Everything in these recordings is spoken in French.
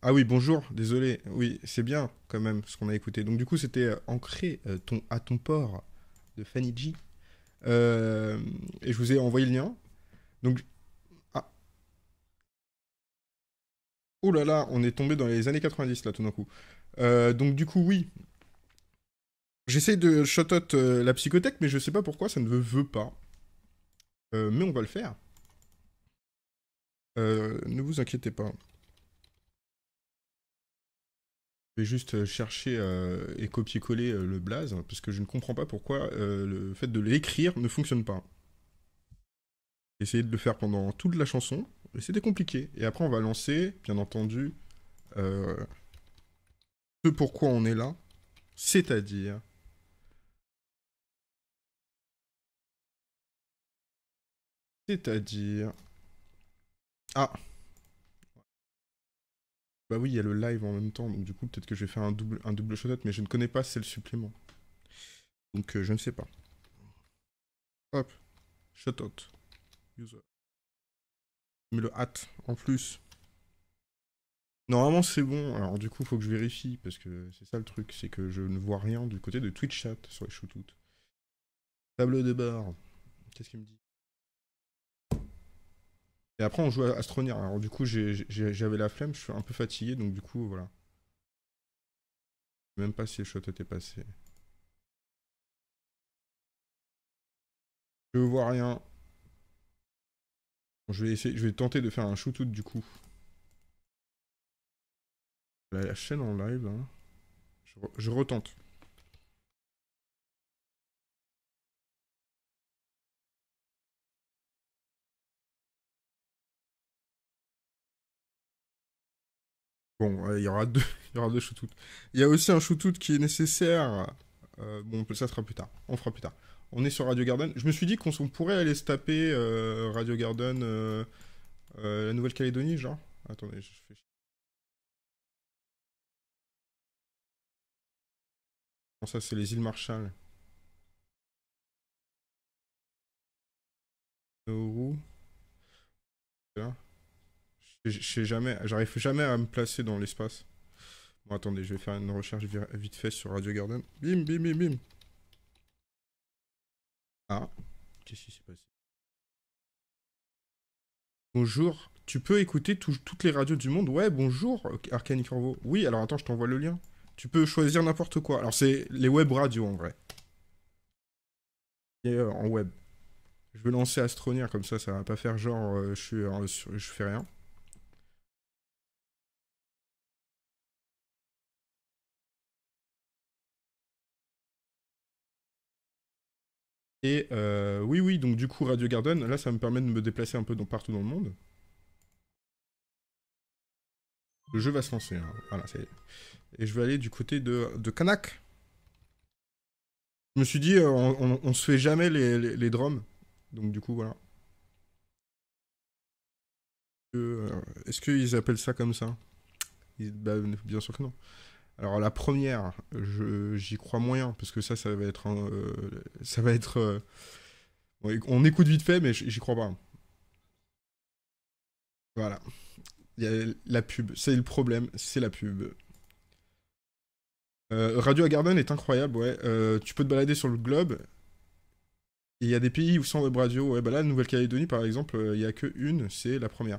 Ah oui, bonjour, désolé. Oui, c'est bien quand même ce qu'on a écouté. Donc du coup, c'était Ancré à ton port de Fanny G. Euh, et je vous ai envoyé le lien. Donc, ah, oh là là, on est tombé dans les années 90 là tout d'un coup. Donc du coup, oui, j'essaye de shut-out la psychothèque, mais je sais pas pourquoi ça ne veut pas. Mais on va le faire. Ne vous inquiétez pas. Je vais juste chercher et copier-coller le blaze, parce que je ne comprends pas pourquoi le fait de l'écrire ne fonctionne pas. J'ai essayé de le faire pendant toute la chanson, et c'était compliqué. Et après, on va lancer, bien entendu, euh, ce pourquoi on est là, c'est-à-dire, c'est-à-dire... Ah, bah oui, il y a le live en même temps, donc du coup, peut-être que je vais faire un double shot, mais je ne connais pas c'est le supplément. Donc, je ne sais pas. Hop, shout-out, user. Mais le hat, en plus. Normalement, c'est bon. Alors, du coup, il faut que je vérifie, parce que c'est ça le truc, c'est que je ne vois rien du côté de Twitch chat sur les shootouts. Tableau de bord. Qu'est-ce qu'il me dit? Et après, on joue à Astroneer. Alors, du coup, j'avais la flemme, je suis un peu fatigué, donc du coup, voilà. Je sais même pas si le shot était passé. Je vois rien. Bon, je vais tenter de faire un shootout du coup. La chaîne en live, hein. Je retente. Bon, il y aura deux, il y aura deux shootouts. Il y a aussi un shootout qui est nécessaire. Bon, ça sera plus tard. On fera plus tard. On est sur Radio Garden. Je me suis dit qu'on pourrait aller se taper Radio Garden, la Nouvelle-Calédonie, genre. Attendez, je fais. Bon, ça, c'est les îles Marshall. Nauru. Là. Je sais jamais, j'arrive jamais à me placer dans l'espace. Bon, attendez, je vais faire une recherche vite fait sur Radio Garden. Bim, bim, bim, bim. Ah, qu'est-ce qui s'est passé? Bonjour, tu peux écouter toutes les radios du monde? Ouais, bonjour, Arcani Corvo. Oui, alors attends, je t'envoie le lien. Tu peux choisir n'importe quoi. Alors, c'est les web radios en vrai. Et en web. Je vais lancer Astroneer, comme ça va pas faire genre je fais rien. Et oui, oui, donc du coup, Radio Garden, là, ça me permet de me déplacer un peu partout dans le monde. Le jeu va se lancer, hein. Voilà, c'est. Et je vais aller du côté de Kanak. Je me suis dit, on se fait jamais les drums. Donc du coup, voilà. Est-ce qu'ils appellent ça comme ça? Bah, bien sûr que non. Alors la première, j'y crois moyen, parce que ça va être ça va être... on écoute vite fait, mais j'y crois pas. Voilà. Il y a la pub, c'est le problème, c'est la pub. Radio Garden est incroyable, ouais. Tu peux te balader sur le globe. Et il y a des pays où sans web radio, ouais, bah là, Nouvelle-Calédonie par exemple, il y a que une, c'est la première.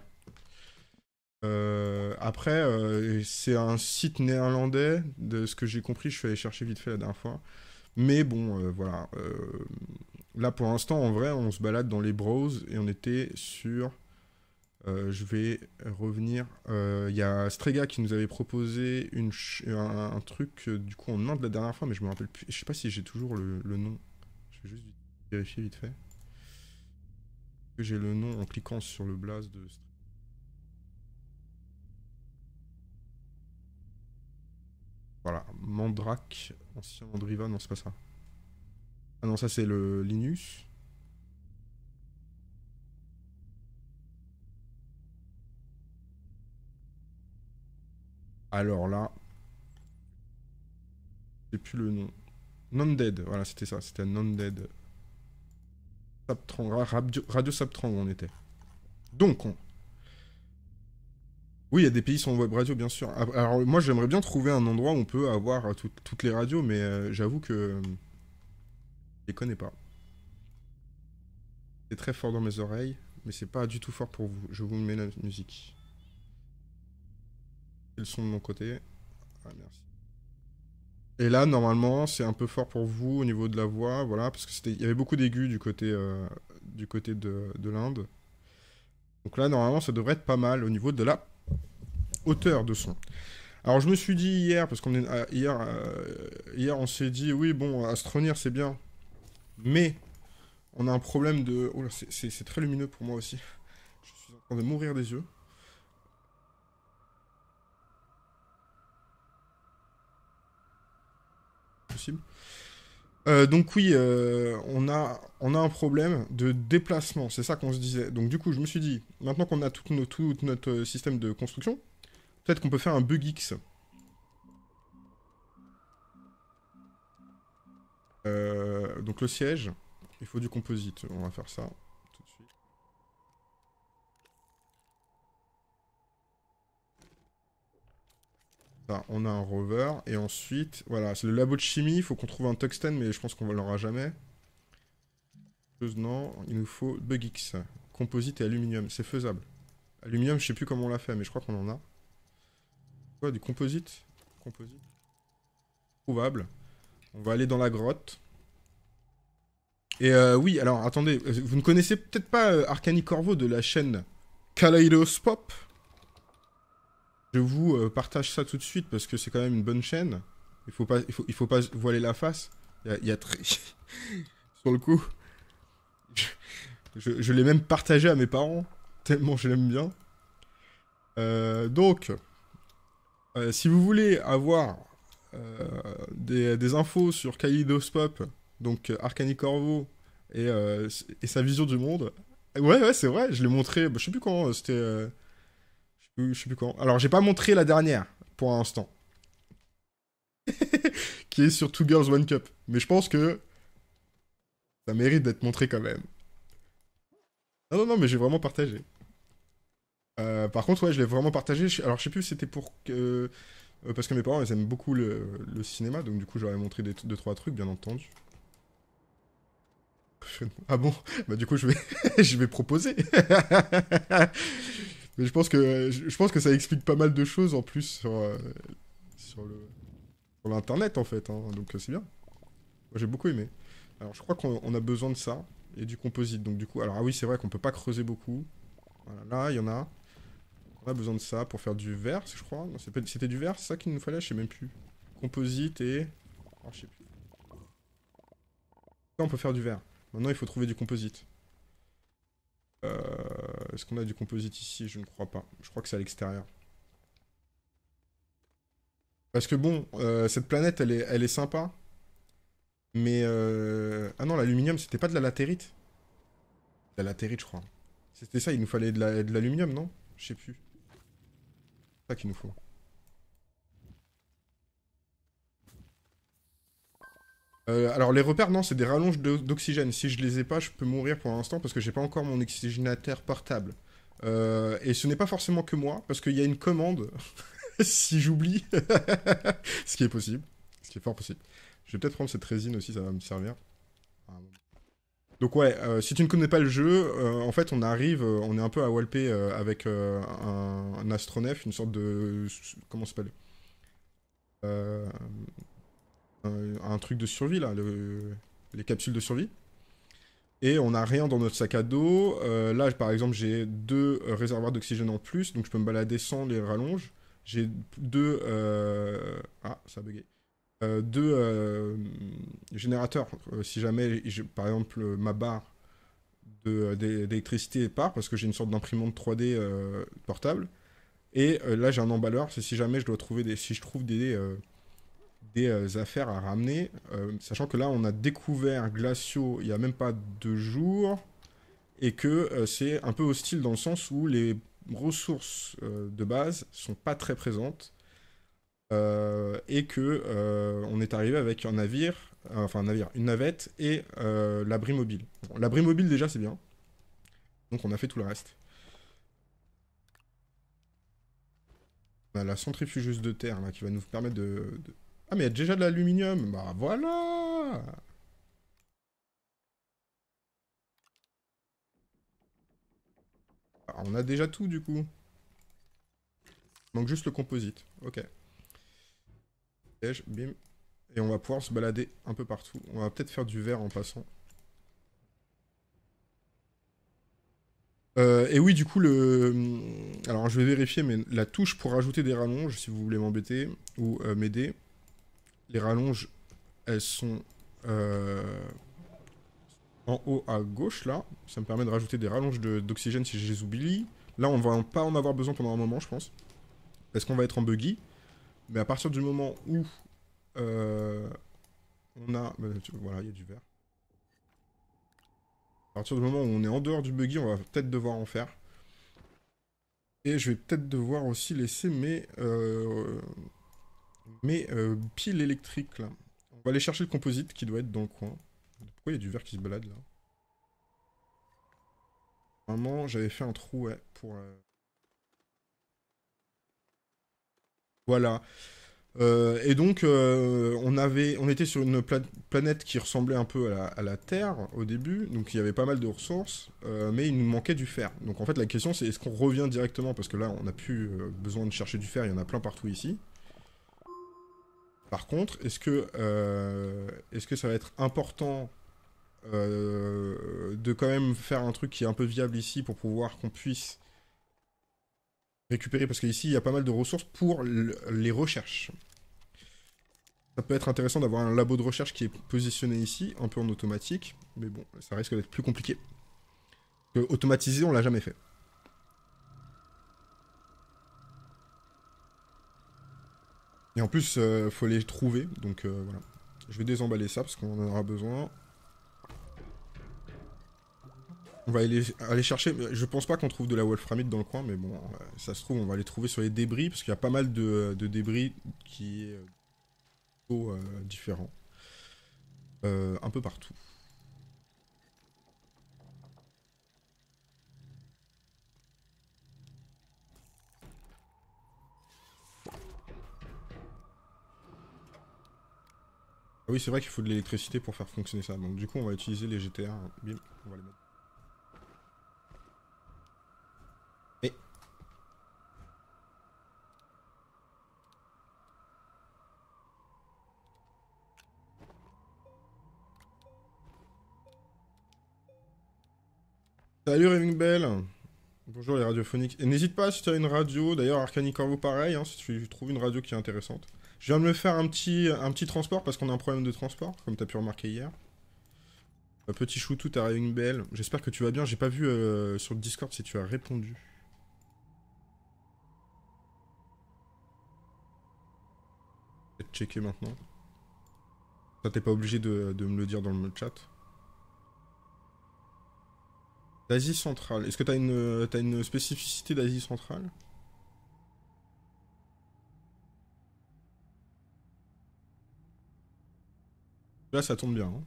Après, c'est un site néerlandais, de ce que j'ai compris, je suis allé chercher vite fait la dernière fois. Mais bon, voilà. Là, pour l'instant, en vrai, on se balade dans les browsers et on était sur. Je vais revenir. Il y a Strega qui nous avait proposé un truc, du coup, en Inde la dernière fois, mais je me rappelle plus. Je sais pas si j'ai toujours le nom. Je vais juste vérifier vite fait. Que j'ai le nom en cliquant sur le blaze de. Voilà, Mandrake, ancien Mandriva, non, c'est pas ça. Ah non, ça c'est le Linus. Alors là, j'ai plus le nom. Non-Dead, voilà, c'était ça, c'était Non-Dead. Radio Saptrang, on était. Donc, Oui, il y a des pays sans web radio, bien sûr. Alors, moi, j'aimerais bien trouver un endroit où on peut avoir toutes les radios, mais j'avoue que je les connais pas. C'est très fort dans mes oreilles, mais c'est pas du tout fort pour vous. Je vous mets la musique. C'est le son de mon côté. Ah, merci. Et là, normalement, c'est un peu fort pour vous au niveau de la voix, voilà, parce que il y avait beaucoup d'aigus du côté de l'Inde. Donc là, normalement, ça devrait être pas mal au niveau de la hauteur de son. Alors, je me suis dit hier, parce qu'on est hier, on s'est dit, oui, bon, Astronir, c'est bien, mais on a un problème de. Oh là, c'est très lumineux pour moi aussi. Je suis en train de mourir des yeux. Possible. Donc oui, on a un problème de déplacement, c'est ça qu'on se disait. Donc du coup, je me suis dit, maintenant qu'on a tout notre système de construction, peut-être qu'on peut faire un bug X. Donc le siège, il faut du composite, on va faire ça tout de suite. Ça, on a un rover, et ensuite, voilà, c'est le labo de chimie, il faut qu'on trouve un tungstène, mais je pense qu'on l'aura jamais. Non, il nous faut bug X, composite et aluminium, c'est faisable. Aluminium, je sais plus comment on l'a fait, mais je crois qu'on en a. Quoi, du composite? Composite. Trouvable. On va aller dans la grotte. Et oui, alors attendez, vous ne connaissez peut-être pas Arcani Corvo de la chaîne Kaleidoscope? Je vous partage ça tout de suite parce que c'est quand même une bonne chaîne. Il faut pas voiler la face. Il y a très... Sur le coup, je l'ai même partagé à mes parents, tellement je l'aime bien. Donc, si vous voulez avoir des infos sur Kaleidoscope, donc Arcani Corvo et sa vision du monde. Ouais, c'est vrai, je l'ai montré, bah, je sais plus quand, c'était... je sais plus quand. Alors, j'ai pas montré la dernière, pour l'instant, qui est sur Two Girls One Cup. Mais je pense que ça mérite d'être montré quand même. Non, mais j'ai vraiment partagé. Par contre, ouais, je l'ai vraiment partagé. Alors, je sais plus si c'était pour que... parce que mes parents, ils aiment beaucoup le cinéma, donc du coup, j'aurais montré deux, trois trucs, bien entendu. Ah bon? Bah du coup, je vais proposer. Mais je pense que ça explique pas mal de choses en plus sur le, sur l'internet en fait, hein. Donc c'est bien. Moi j'ai beaucoup aimé. Alors je crois qu'on a besoin de ça et du composite. Donc du coup, alors ah oui, c'est vrai qu'on peut pas creuser beaucoup. Voilà, là il y en a. On a besoin de ça pour faire du verre, je crois. Non, c'était du verre, c'est ça qu'il nous fallait, je sais même plus. Composite et... Oh, je sais plus. Là on peut faire du verre. Maintenant il faut trouver du composite. Est-ce qu'on a du composite ici? Je ne crois pas. Je crois que c'est à l'extérieur. Parce que bon, cette planète, elle est sympa. Mais... Ah non, l'aluminium, c'était pas de la latérite. De la latérite, je crois. C'était ça, il nous fallait de l'aluminium, non? Je sais plus. C'est ça qu'il nous faut. Alors les repères, non, c'est des rallonges d'oxygène. Si je les ai pas, je peux mourir pour l'instant parce que j'ai pas encore mon oxygénateur portable. Et ce n'est pas forcément que moi, parce qu'il y a une commande, si j'oublie, ce qui est possible, ce qui est fort possible. Je vais peut-être prendre cette résine aussi, ça va me servir. Donc ouais, si tu ne connais pas le jeu, en fait on arrive, on est un peu à walper avec un astronef, une sorte de... Comment ça s'appelle? euh, un truc de survie là, les capsules de survie. Et on n'a rien dans notre sac à dos. Là, par exemple, j'ai deux réservoirs d'oxygène en plus, donc je peux me balader sans les rallonges. J'ai deux... Ah, ça a bugué. Deux générateurs, si jamais, par exemple, ma barre d'électricité part, parce que j'ai une sorte d'imprimante 3D portable. Et là, j'ai un emballeur, c'est si jamais je dois trouver si je trouve des affaires à ramener, sachant que là on a découvert Glacio il y a même pas 2 jours et que c'est un peu hostile dans le sens où les ressources de base sont pas très présentes et que on est arrivé avec un navire, enfin un navire, une navette et l'abri mobile. Bon, l'abri mobile déjà c'est bien, donc on a fait tout le reste. On a la centrifugeuse de terre là qui va nous permettre Ah mais il y a déjà de l'aluminium. Bah voilà. Ah, on a déjà tout du coup. Il manque juste le composite. Ok. Piège, bim. Et on va pouvoir se balader un peu partout. On va peut-être faire du verre en passant. Et oui, du coup, alors je vais vérifier, mais la touche pour rajouter des rallonges, si vous voulez m'embêter ou m'aider, les rallonges, elles sont en haut à gauche, là. Ça me permet de rajouter des rallonges d'oxygène si je les oublie. Là, on va pas en avoir besoin pendant un moment, je pense. Parce qu'on va être en buggy. Mais à partir du moment où on a... voilà, il y a du verre. À partir du moment où on est en dehors du buggy, on va peut-être devoir en faire. Et je vais peut-être devoir aussi laisser mes piles électriques, là. On va aller chercher le composite qui doit être dans le coin. Pourquoi il y a du verre qui se balade, là? Normalement, j'avais fait un trou, ouais, pour... Voilà. Et donc, on était sur une planète qui ressemblait un peu à la Terre au début, donc il y avait pas mal de ressources, mais il nous manquait du fer. Donc en fait, la question c'est est-ce qu'on revient directement, parce que là, on n'a plus besoin de chercher du fer, il y en a plein partout ici. Par contre, est-ce que ça va être important de quand même faire un truc qui est un peu viable ici pour pouvoir qu'on puisse récupérer, parce qu'ici, il y a pas mal de ressources pour les recherches. Ça peut être intéressant d'avoir un labo de recherche qui est positionné ici, un peu en automatique, mais bon, ça risque d'être plus compliqué. Automatiser, on l'a jamais fait. Et en plus, faut les trouver, donc voilà. Je vais désemballer ça parce qu'on en aura besoin. On va aller chercher. Je pense pas qu'on trouve de la wolframite dans le coin, mais bon, ça se trouve, on va les trouver sur les débris parce qu'il y a pas mal de débris qui est différents. Un peu partout. Ah oui, c'est vrai qu'il faut de l'électricité pour faire fonctionner ça. Donc du coup, on va utiliser les GTA. Bim, on va les mettre. Et salut Raving Bell. Bonjour les radiophoniques. Et n'hésite pas si tu as une radio, d'ailleurs Arcani Corvo pareil, hein, si tu trouves une radio qui est intéressante. Je viens de me faire un petit transport parce qu'on a un problème de transport, comme tu as pu remarquer hier. Un petit choutou, t'as une belle. J'espère que tu vas bien. J'ai pas vu sur le Discord si tu as répondu. Je vais te checker maintenant. Ça, t'es pas obligé de me le dire dans le chat. D'Asie centrale. Est-ce que t'as une spécificité d'Asie centrale? Là, ça tombe bien. Hein.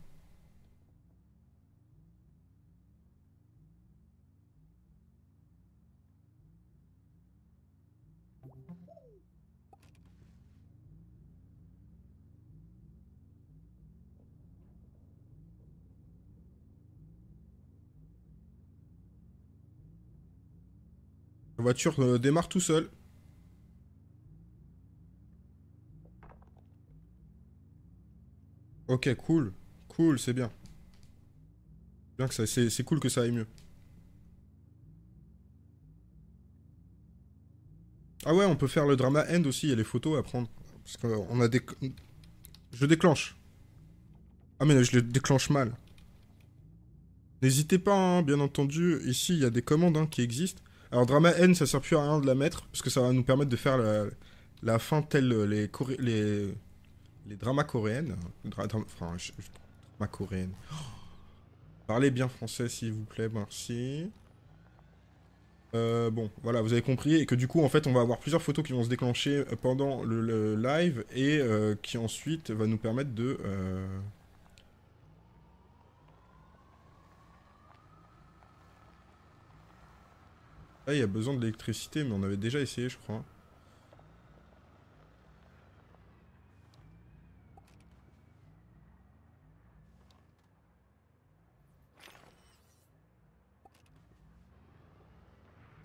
La voiture démarre tout seul. Ok, cool. Cool, c'est bien. Bien que ça, c'est cool que ça aille mieux. Ah ouais, on peut faire le drama end aussi, il y a les photos à prendre. Parce qu'on a des... Je déclenche. Ah mais je le déclenche mal. N'hésitez pas, hein, bien entendu, ici il y a des commandes hein, qui existent. Alors drama N, ça sert plus à rien de la mettre, parce que ça va nous permettre de faire la fin telle les dramas coréennes. Enfin, drama coréenne. Parlez bien français s'il vous plaît, merci. Bon, voilà, vous avez compris, et que du coup, en fait, on va avoir plusieurs photos qui vont se déclencher pendant le live, et qui ensuite va nous permettre de... Là, il y a besoin de l'électricité, mais on avait déjà essayé, je crois.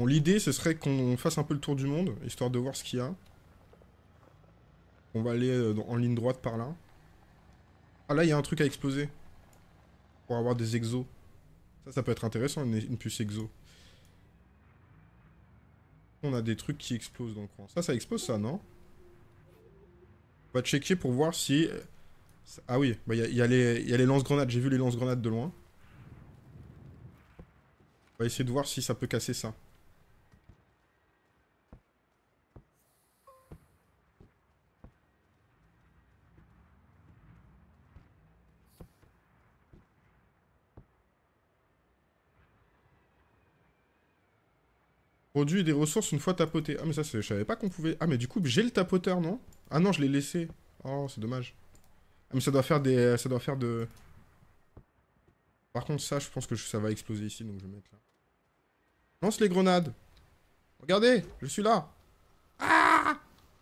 Bon, l'idée, ce serait qu'on fasse un peu le tour du monde, histoire de voir ce qu'il y a. On va aller en ligne droite par là. Ah là, il y a un truc à exploser. Pour avoir des exos. Ça peut être intéressant, une puce exo. On a des trucs qui explosent dans le coin. Ça explose ça, non? On va checker pour voir si... Ah oui, bah, il y a les lance-grenades. J'ai vu les lance-grenades de loin. On va essayer de voir si ça peut casser ça. Produit des ressources une fois tapoté. Ah mais ça, je savais pas qu'on pouvait... Ah mais du coup, j'ai le tapoteur, non? Ah non, je l'ai laissé. Oh, c'est dommage. Ah mais ça doit faire des... Ça doit faire de... Par contre, ça, je pense que ça va exploser ici, donc je vais mettre là. Lance les grenades. Regardez, je suis là. Ah!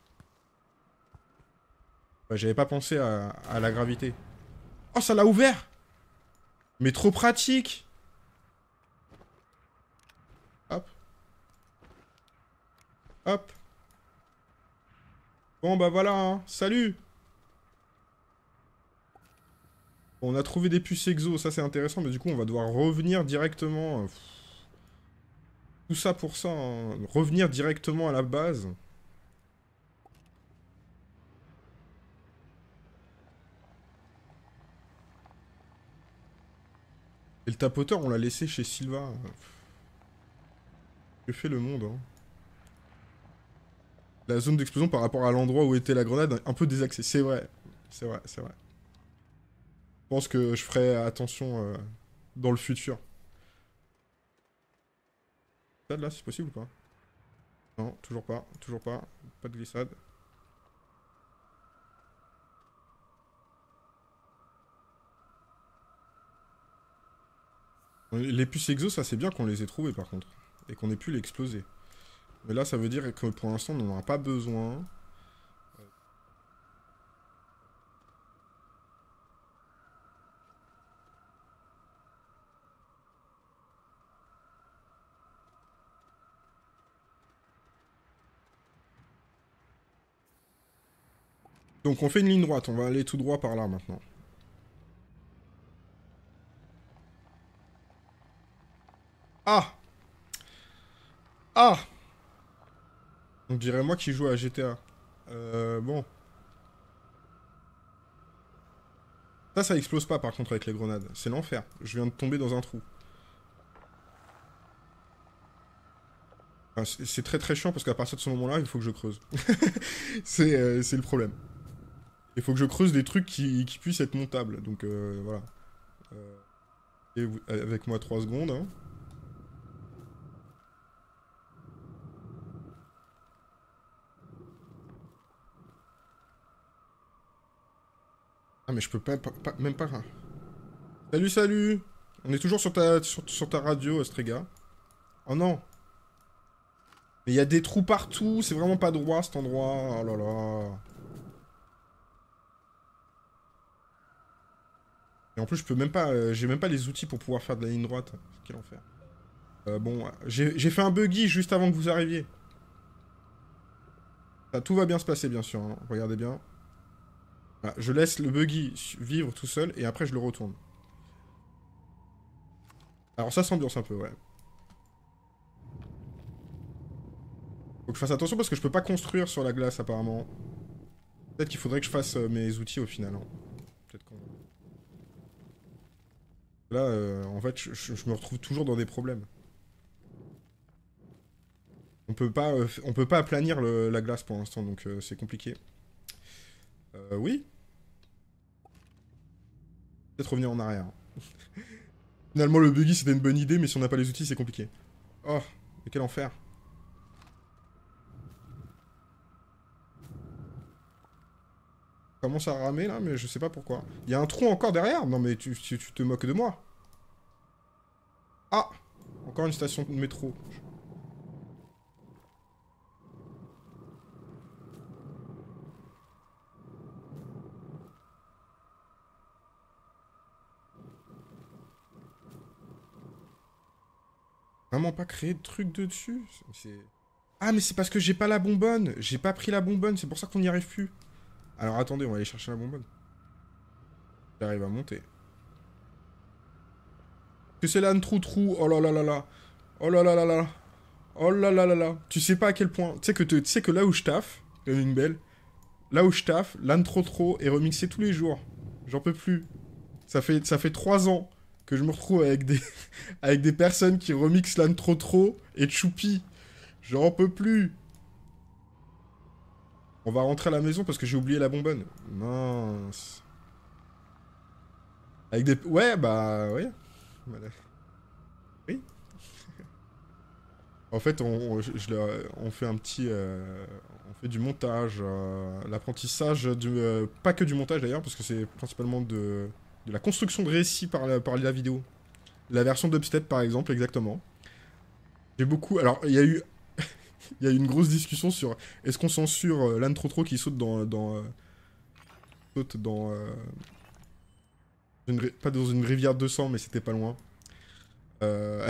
Bah, j'avais pas pensé à la gravité. Oh, ça l'a ouvert! Mais trop pratique! Hop. Hop. Bon, bah voilà, hein. Salut! Bon, on a trouvé des puces exo, ça c'est intéressant, mais du coup, on va devoir revenir directement. Tout ça pour ça, hein. Revenir directement à la base. Et le tapoteur, on l'a laissé chez Sylva. Que fait le monde, hein? La zone d'explosion par rapport à l'endroit où était la grenade, un peu désaxée. C'est vrai. C'est vrai, c'est vrai. Je pense que je ferai attention dans le futur. Là, c'est possible ou pas? Non, toujours pas, toujours pas. Pas de glissade. Les puces exo, ça c'est bien qu'on les ait trouvées par contre. Et qu'on ait pu l'exploser. Mais là, ça veut dire que pour l'instant, on n'en aura pas besoin. Donc on fait une ligne droite, on va aller tout droit par là maintenant. Ah! Ah! On dirait moi qui joue à GTA. Bon. Ça explose pas par contre avec les grenades. C'est l'enfer. Je viens de tomber dans un trou. Enfin, c'est très très chiant parce qu'à partir de ce moment-là, il faut que je creuse. C'est le problème. Il faut que je creuse des trucs qui puissent être montables. Donc voilà. Et avec moi 3 secondes. Hein. Ah mais je peux même pas. Hein. Salut, salut! On est toujours sur ta radio, Strega. Oh non! Mais il y a des trous partout, c'est vraiment pas droit cet endroit. Oh là là. Et en plus, je peux même pas. J'ai même pas les outils pour pouvoir faire de la ligne droite. Quel enfer. Bon, j'ai fait un buggy juste avant que vous arriviez. Ça, tout va bien se passer, bien sûr. Hein. Regardez bien. Voilà, je laisse le buggy vivre tout seul et après je le retourne. Alors ça s'ambiance un peu, ouais. Faut que je fasse attention parce que je peux pas construire sur la glace apparemment. Peut-être qu'il faudrait que je fasse mes outils au final. Hein. Peut-être qu'on... Là, en fait, je me retrouve toujours dans des problèmes. On peut pas aplanir la glace pour l'instant, donc c'est compliqué. Oui. Peut-être revenir en arrière. Finalement, le buggy, c'était une bonne idée, mais si on n'a pas les outils, c'est compliqué. Oh, mais quel enfer. Commence à ramer, là, mais je sais pas pourquoi. Il y a un trou encore derrière? Non, mais tu te moques de moi. Ah! Encore une station de métro. Vraiment pas créé de truc de dessus. Ah, mais c'est parce que j'ai pas la bonbonne. J'ai pas pris la bonbonne, c'est pour ça qu'on n'y arrive plus. Alors attendez, on va aller chercher la bonbonne. J'arrive à monter. Que c'est l'âne trou-trou. Oh là là là là. Oh là là là là. Oh là là là là. Tu sais pas à quel point. Tu sais que là où je taffe, une belle. Là où je taffe, l'âne trop est remixé tous les jours. J'en peux plus. Ça fait 3 ans que je me retrouve avec des, avec des personnes qui remixent l'âne trop et Choupi. J'en peux plus. On va rentrer à la maison parce que j'ai oublié la bonbonne. Mince. Avec des... Ouais, bah... Oui. Voilà. Oui. En fait, on fait un petit... on fait du montage. L'apprentissage du... pas que du montage d'ailleurs, parce que c'est principalement de la construction de récits par la vidéo. La version dubstep, par exemple, exactement. J'ai beaucoup... Alors, il y a eu... Il y a eu une grosse discussion sur est-ce qu'on censure l'âne trop qui saute saute dans pas dans une rivière de sang, mais c'était pas loin. Euh,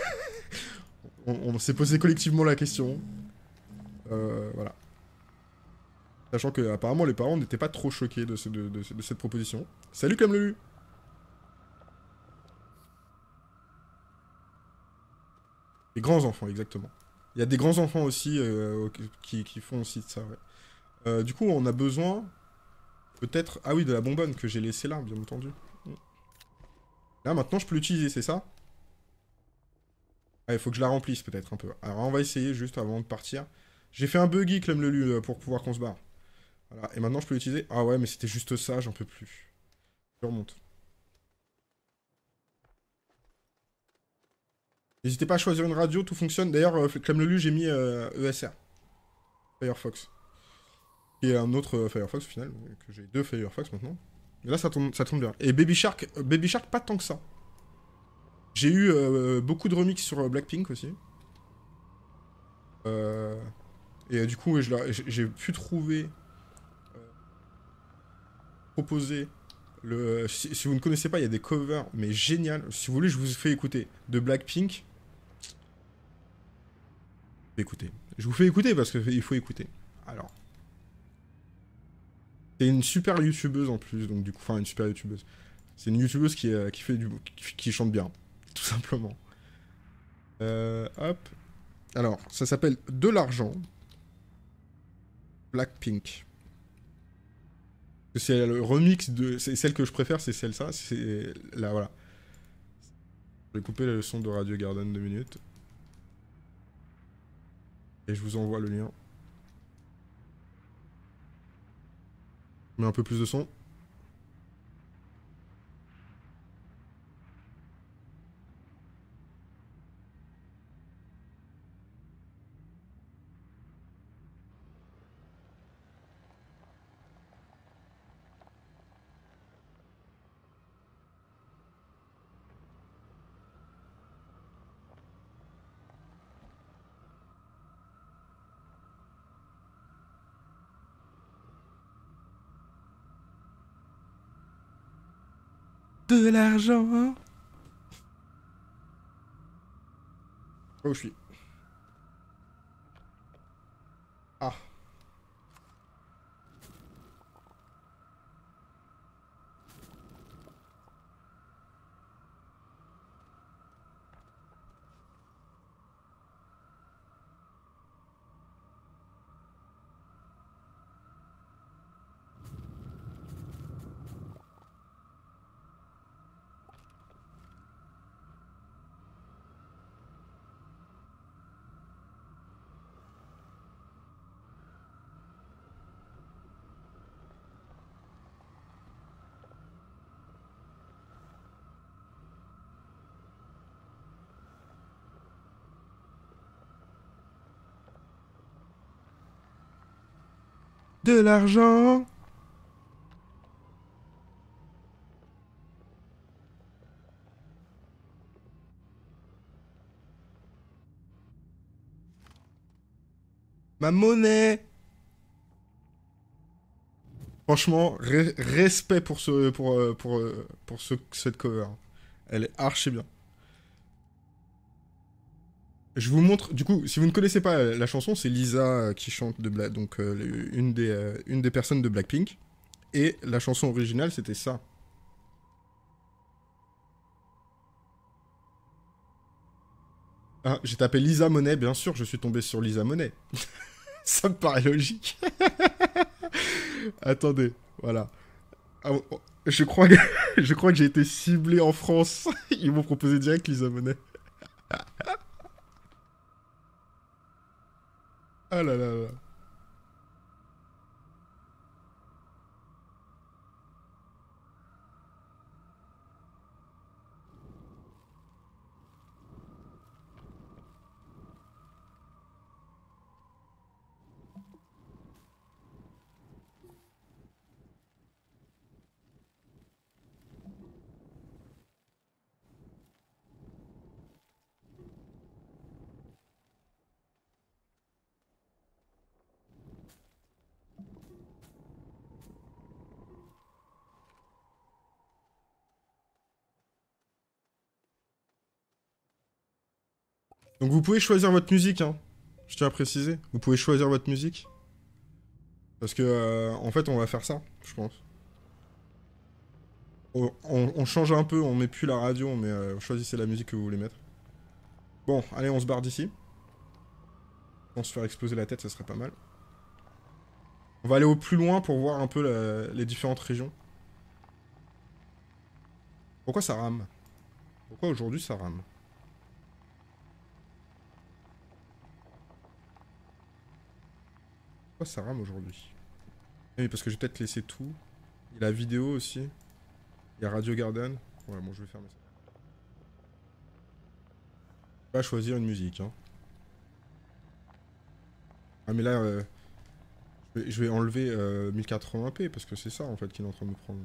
on s'est posé collectivement la question. Voilà. Sachant que apparemment les parents n'étaient pas trop choqués de cette proposition. Salut comme le. Les grands enfants, exactement. Il y a des grands enfants aussi qui font aussi de ça, ouais. Du coup, on a besoin peut-être... Ah oui, de la bonbonne que j'ai laissée là, bien entendu. Là, maintenant, je peux l'utiliser, c'est ça? Ah, il faut que je la remplisse peut-être un peu. Alors, on va essayer juste avant de partir. J'ai fait un buggy, Clem Lelu, pour pouvoir qu'on se barre. Voilà, et maintenant je peux l'utiliser. Ah ouais, mais c'était juste ça, j'en peux plus. Je remonte. N'hésitez pas à choisir une radio, tout fonctionne. D'ailleurs, Clem Lelu, j'ai mis ESR. Firefox. Qui est un autre Firefox au final. Que j'ai 2 Firefox maintenant. Et là, ça tourne bien. Et Baby Shark, pas tant que ça. J'ai eu beaucoup de remix sur Blackpink aussi. Euh, et du coup, j'ai pu trouver, proposer si vous ne connaissez pas, il y a des covers, mais génial. Si vous voulez, je vous fais écouter de Blackpink. Écoutez. Je vous fais écouter parce qu'il faut écouter. Alors. C'est une super youtubeuse en plus, donc du coup, enfin une super youtubeuse. C'est une youtubeuse qui fait qui chante bien, tout simplement. Hop. Alors, ça s'appelle De l'argent. Blackpink. C'est le remix de. C'est celle que je préfère, c'est celle-là. C'est là, voilà. Je vais couper le son de Radio Garden 2 minutes. Et je vous envoie le lien. Je mets un peu plus de son. De l'argent. Oh, je suis. Ah. De l'argent. Ma monnaie. Franchement, respect pour cette cover. Elle est archi bien. Je vous montre, du coup, si vous ne connaissez pas la chanson, c'est Lisa qui chante donc une des personnes de Blackpink. Et la chanson originale, c'était ça. Ah, j'ai tapé Lisa Monet, bien sûr, je suis tombé sur Lisa Monet. Ça me paraît logique. Attendez, voilà. Ah, je crois que, je crois que j'ai été ciblé en France. Ils m'ont proposé direct Lisa Monet. Ah là là là. Donc vous pouvez choisir votre musique, hein. Je tiens à préciser. Vous pouvez choisir votre musique. Parce que, en fait, on va faire ça, je pense. On change un peu, on met plus la radio, mais choisissez la musique que vous voulez mettre. Bon, allez, on se barre d'ici. On se faire exploser la tête, ça serait pas mal. On va aller au plus loin pour voir un peu les différentes régions. Pourquoi ça rame? Pourquoi aujourd'hui ça rame? Pourquoi ça rame aujourd'hui? Oui, parce que j'ai peut-être laissé tout. Il y a la vidéo aussi. Il y a Radio Garden. Ouais, bon, je vais fermer ça. On va choisir une musique, hein. Ah, mais là, je vais enlever 1080p parce que c'est ça en fait qu'il est en train de me prendre.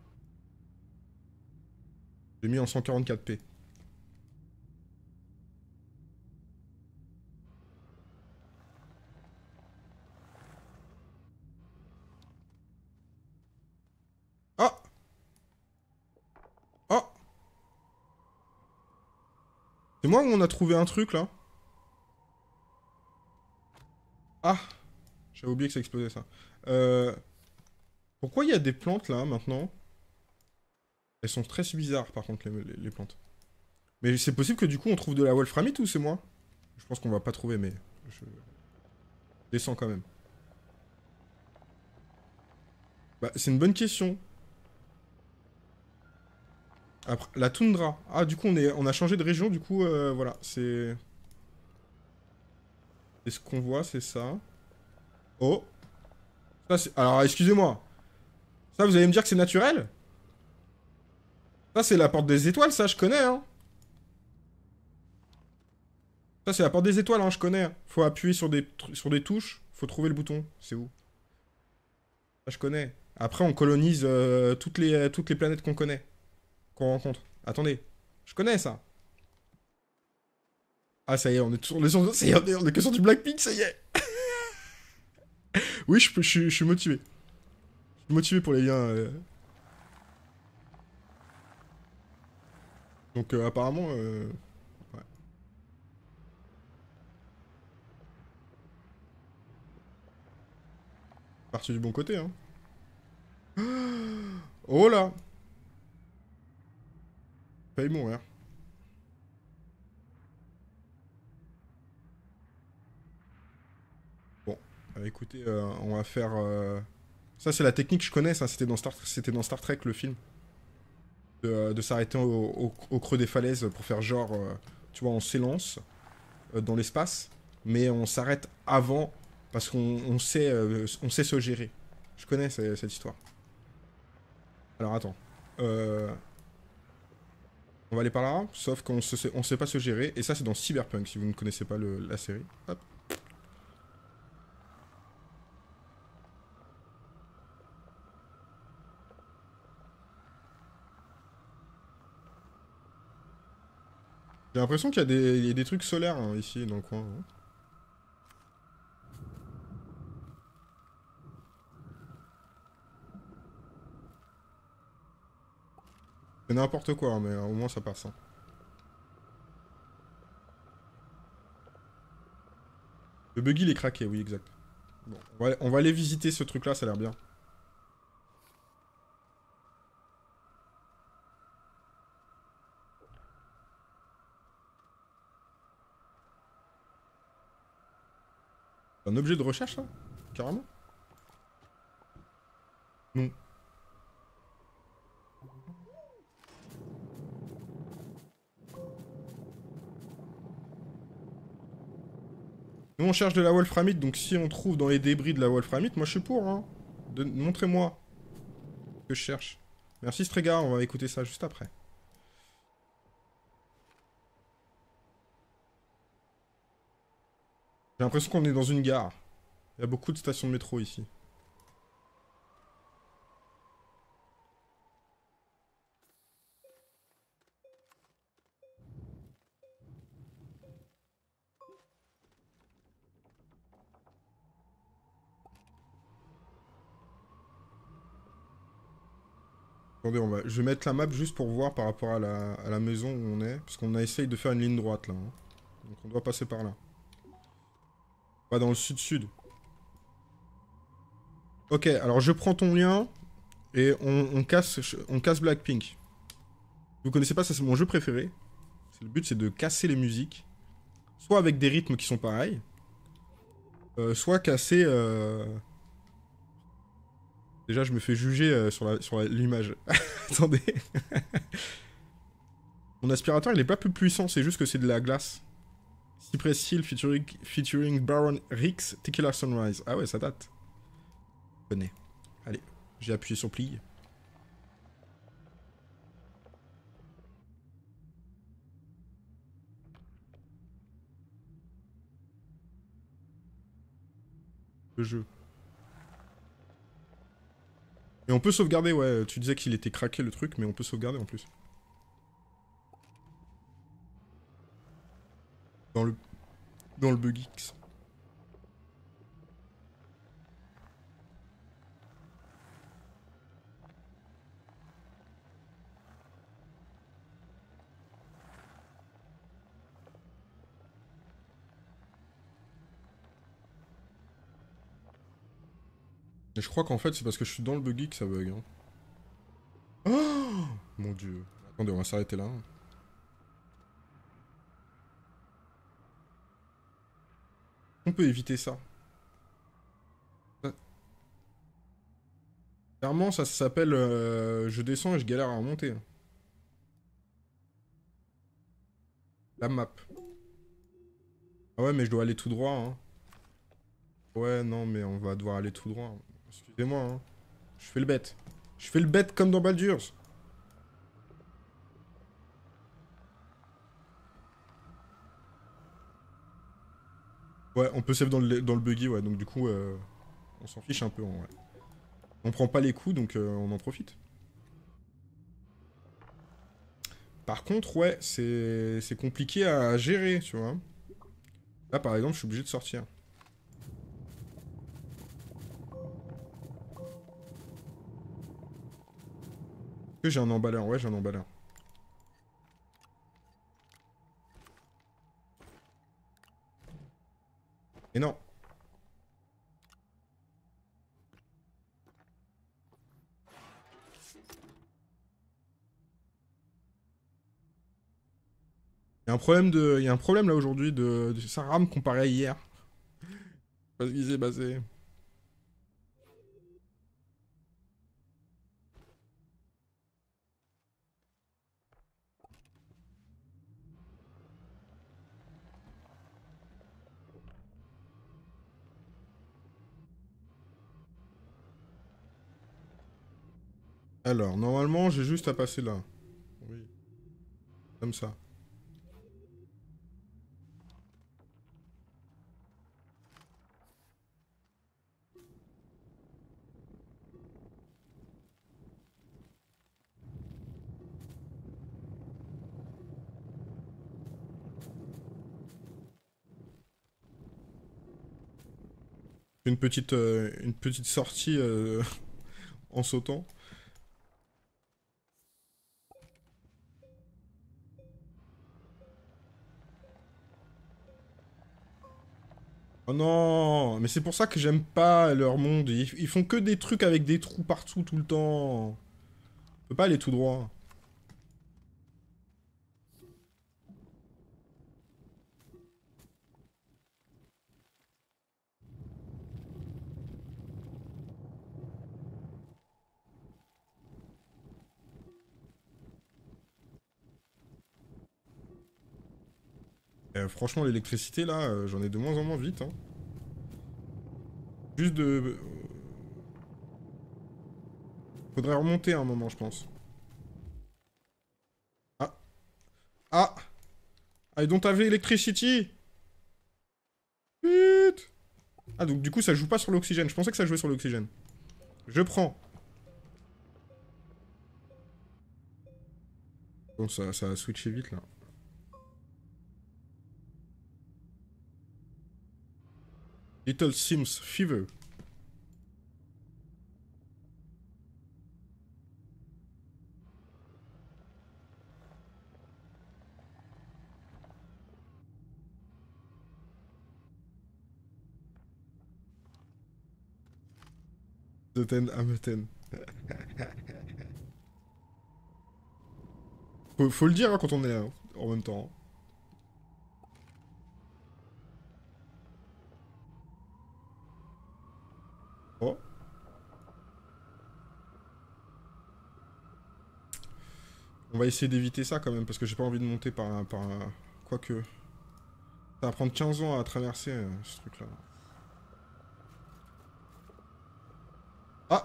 J'ai mis en 144p. Ah! Ah! C'est moi où on a trouvé un truc là? Ah! J'avais oublié que ça explosait ça. Euh, Pourquoi il y a des plantes là maintenant? Elles sont très bizarres par contre les plantes. Mais c'est possible que du coup on trouve de la wolframite ou c'est moi? Je pense qu'on va pas trouver mais je descends quand même. Bah c'est une bonne question. Après, la toundra. Ah du coup on a changé de région du coup voilà c'est... Et ce qu'on voit c'est ça. Oh! Ça, alors excusez-moi. Ça vous allez me dire que c'est naturel? Ça c'est la porte des étoiles ça je connais hein. Ça c'est la porte des étoiles hein je connais. Faut appuyer sur des touches. Faut trouver le bouton. C'est où? Ça je connais. Après on colonise toutes les planètes qu'on connaît. Qu'on rencontre. Attendez. Je connais ça. Ah, ça y est, ça y est, on est que sur du Blackpink, ça y est. Oui, je suis motivé. Je suis motivé pour les liens. Donc, apparemment, ouais. Parti du bon côté, hein. Oh là! Failli mourir. Bon, écoutez, on va faire. Ça, c'est la technique que je connais, ça. C'était dans Star Trek, le film. De s'arrêter au creux des falaises pour faire genre. Tu vois, on s'élance dans l'espace, mais on s'arrête avant parce on sait se gérer. Je connais cette histoire. Alors attends. Euh, on va aller par là, sauf on sait pas se gérer. Et ça, c'est dans Cyberpunk, si vous ne connaissez pas la série. Hop. J'ai l'impression qu'il y a il y a des trucs solaires hein, ici, dans le coin, hein. C'est n'importe quoi, mais au moins ça passe, hein. Le buggy, il est craqué, oui, exact. Bon, on va aller visiter ce truc-là, ça a l'air bien. C'est un objet de recherche, ça? Carrément? Non. Nous, on cherche de la wolframite, donc si on trouve dans les débris de la wolframite, moi je suis pour, hein. Montrez-moi ce que je cherche. Merci Strega, on va écouter ça juste après. J'ai l'impression qu'on est dans une gare. Il y a beaucoup de stations de métro ici. Attendez, je vais mettre la map juste pour voir par rapport à la maison où on est. Parce qu'on a essayé de faire une ligne droite là, hein. Donc on doit passer par là. Pas dans le sud-sud. Ok, alors je prends ton lien et on casse Blackpink. Vous connaissez pas, ça c'est mon jeu préféré. Le but c'est de casser les musiques. Soit avec des rythmes qui sont pareils. Soit casser... Déjà je me fais juger sur l'image. Attendez. Mon aspirateur il est pas plus puissant, c'est juste que c'est de la glace. Cypress Hill featuring Baron Rix, Tequila Sunrise. Ah ouais, ça date. Venez. Allez, j'ai appuyé sur pli. Le jeu. Et on peut sauvegarder, ouais. Tu disais qu'il était craqué le truc, mais on peut sauvegarder en plus. Dans le, dans le BugX. Et je crois qu'en fait, c'est parce que je suis dans le buggy que ça bug. Hein. Oh mon dieu. Attendez, on va s'arrêter là. On peut éviter ça. Clairement, ça s'appelle je descends et je galère à remonter. La map. Ah ouais, mais je dois aller tout droit. Hein. Ouais, non, mais on va devoir aller tout droit. Excusez-moi. Hein. Je fais le bête. Je fais le bête comme dans Baldur's. Ouais, on peut save dans le buggy, ouais. Donc du coup, on s'en fiche un peu, en vrai. On prend pas les coups, donc on en profite. Par contre, ouais, c'est compliqué à gérer, tu vois. Là, par exemple, je suis obligé de sortir. Est-ce que j'ai un emballeur? Ouais, j'ai un emballeur. Et non. Il y a un problème là aujourd'hui de sa RAM comparé à hier. Pas ce qui s'est passé. Alors, normalement, j'ai juste à passer là. Oui, comme ça. Une petite sortie en sautant. Oh non, mais c'est pour ça que j'aime pas leur monde. Ils font que des trucs avec des trous partout tout le temps. On peut pas aller tout droit. Franchement, l'électricité, là, j'en ai de moins en moins vite. Hein. Juste de... Faudrait remonter à un moment, je pense. Ah. Ah. I don't have electricity. Vite. Ah, donc du coup, ça joue pas sur l'oxygène. Je pensais que ça jouait sur l'oxygène. Je prends. Bon, ça a switché vite, là. Little Sims Fever. The Ten Ameten. Faut le dire hein, quand on est là, hein, en même temps. Oh. On va essayer d'éviter ça quand même, parce que j'ai pas envie de monter par. Quoique. Ça va prendre 15 ans à traverser ce truc-là. Ah!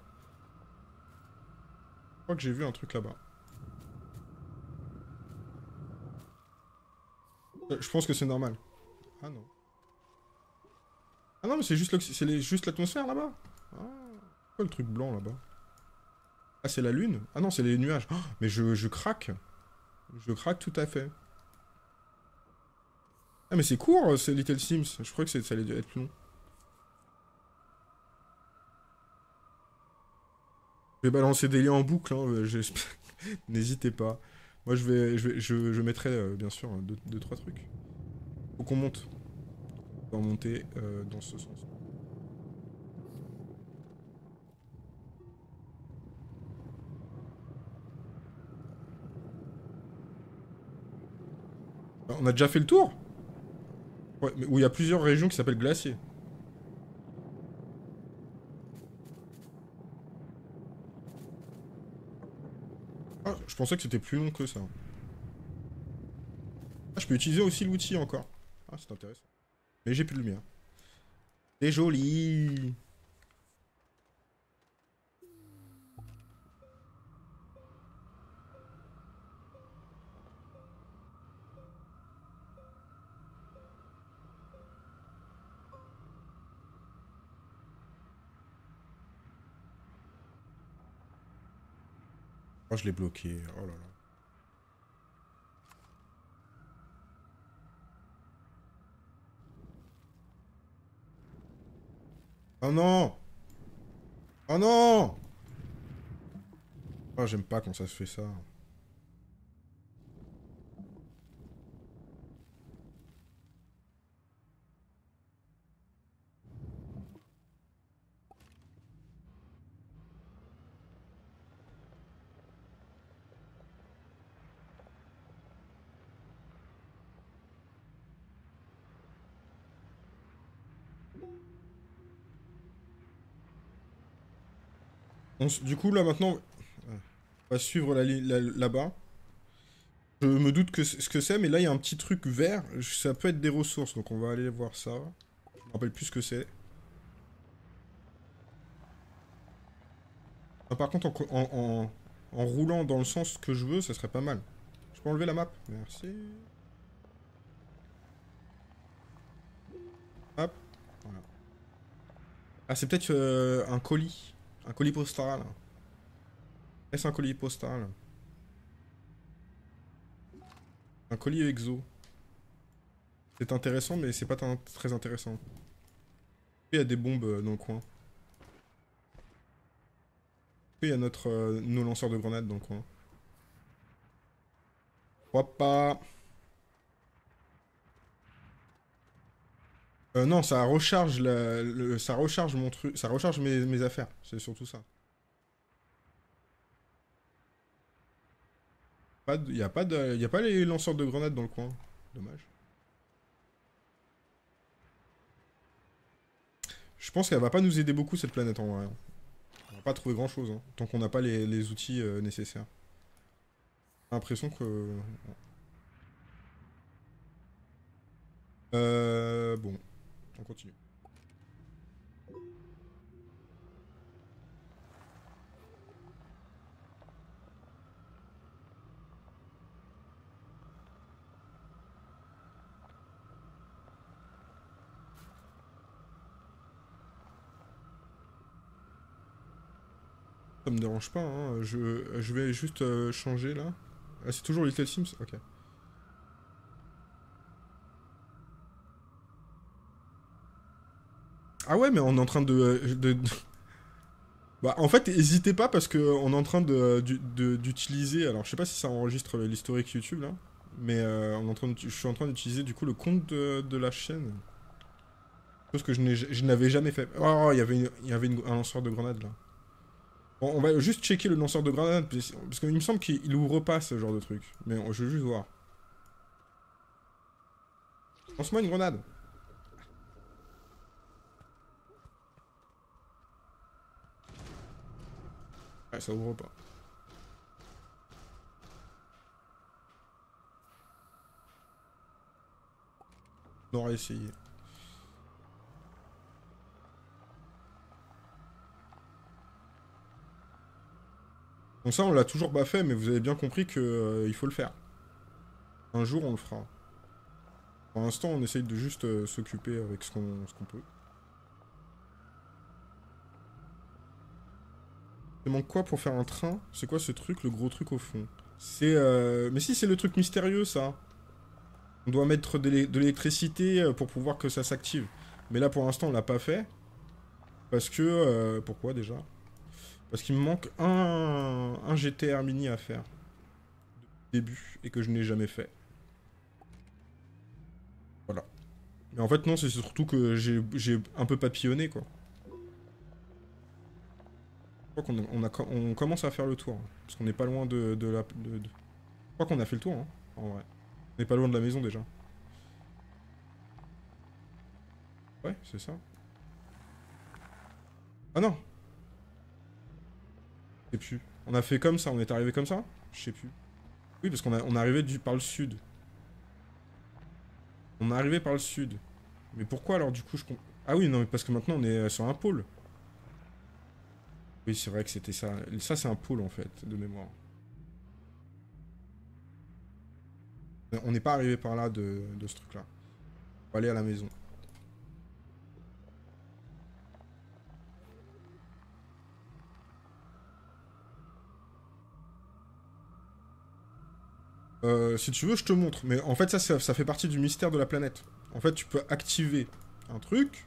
Je crois que j'ai vu un truc là-bas. Je pense que c'est normal. Ah non. Ah non, mais c'est juste juste l'atmosphère là-bas. Ah. Quoi le truc blanc là-bas? Ah, c'est la lune? Ah non, c'est les nuages. Oh, mais je craque. Je craque tout à fait. Ah, mais c'est court, c'est Little Sims. Je crois que ça allait être long. Je vais balancer des liens en boucle, hein, n'hésitez pas. Moi, je mettrai, bien sûr, deux, trois trucs. Faut qu'on monte. On va monter dans ce sens. Ah, on a déjà fait le tour? Ouais, mais où il y a plusieurs régions qui s'appellent glaciers. Ah, je pensais que c'était plus long que ça. Ah, je peux utiliser aussi l'outil encore. Ah, c'est intéressant. Mais j'ai plus le mien. C'est joli. Oh, je l'ai bloqué. Oh là là. Oh non! Oh non! Oh, j'aime pas quand ça se fait ça. Du coup, là, maintenant, on va suivre la ligne là-bas. Je me doute que ce que c'est, mais là, il y a un petit truc vert. Ça peut être des ressources, donc on va aller voir ça. Je me rappelle plus ce que c'est. Ah, par contre, en roulant dans le sens que je veux, ça serait pas mal. Je peux enlever la map? Merci. Hop. Voilà. Ah, c'est peut-être un colis. Un colis postal. Est-ce un colis postal? Un colis exo. C'est intéressant, mais c'est pas très intéressant. Il y a des bombes dans le coin. Il y a nos lanceurs de grenades dans le coin. Je crois pas. Non, ça recharge ça recharge mon truc, ça recharge mes affaires. C'est surtout ça. Y a pas les lanceurs de grenades dans le coin. Dommage. Je pense qu'elle va pas nous aider beaucoup cette planète en vrai. On va pas trouver grand chose, hein, tant qu'on n'a pas les outils nécessaires. J'ai l'impression que. Bon, on continue. Ça me dérange pas, hein. Je vais juste changer là. Ah, c'est toujours Little Sims? Ok. Ah ouais, mais on est en train Bah, en fait, n'hésitez pas parce que on est en train d'utiliser. Alors, je sais pas si ça enregistre l'historique YouTube là, mais je suis en train d'utiliser du coup le compte de la chaîne. Chose que je n'avais jamais fait. Oh, il y avait un lanceur de grenade là. Bon, on va juste checker le lanceur de grenade parce qu'il me semble qu'il ouvre pas ce genre de truc. Mais je veux juste voir. Lance-moi une grenade. Ouais, ça ouvre pas. On aurait essayé. Donc ça, on l'a toujours pas fait, mais vous avez bien compris que il faut le faire. Un jour, on le fera. Pour l'instant, on essaye de juste s'occuper avec ce qu'on peut. Il manque quoi pour faire un train? C'est quoi ce truc, le gros truc au fond? C'est... Mais si, c'est le truc mystérieux, ça. On doit mettre de l'électricité pour pouvoir que ça s'active. Mais là, pour l'instant, on l'a pas fait. Parce que... pourquoi, déjà? Parce qu'il me manque un GTR Mini à faire. Début. Et que je n'ai jamais fait. Voilà. Mais en fait, non, c'est surtout que j'ai un peu papillonné, quoi. Je crois on commence à faire le tour. Hein, parce qu'on n'est pas loin de la... Je crois qu'on a fait le tour, hein, en vrai. On n'est pas loin de la maison, déjà. Ouais, c'est ça. Ah non! Je sais plus. On a fait comme ça, on est arrivé comme ça? Je sais plus. Oui, parce on est arrivé par le sud. On est arrivé par le sud. Mais pourquoi alors du coup Ah oui, non, mais parce que maintenant on est sur un pôle. Oui, c'est vrai que c'était ça. Ça, c'est un pôle en fait, de mémoire. On n'est pas arrivé par là de ce truc-là. On va aller à la maison. Si tu veux, je te montre. Mais en fait, ça fait partie du mystère de la planète. En fait, tu peux activer un truc,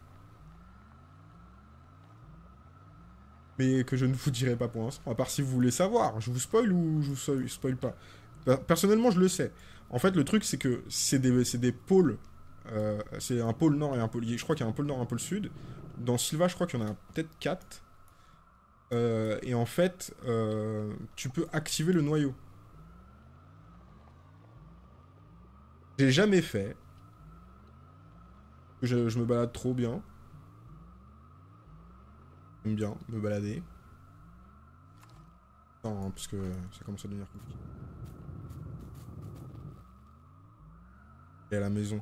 mais que je ne vous dirai pas pour l'instant. À part si vous voulez savoir. Je vous spoil ou je vous spoil pas? Personnellement, je le sais. En fait, le truc, c'est que c'est des pôles. C'est un pôle nord et un pôle... Je crois qu'il y a un pôle nord et un pôle sud. Dans Sylva, je crois qu'il y en a peut-être 4. Et en fait, tu peux activer le noyau. J'ai jamais fait. Je me balade trop bien. J'aime bien me balader. Non, parce que ça commence à devenir compliqué. Et à la maison.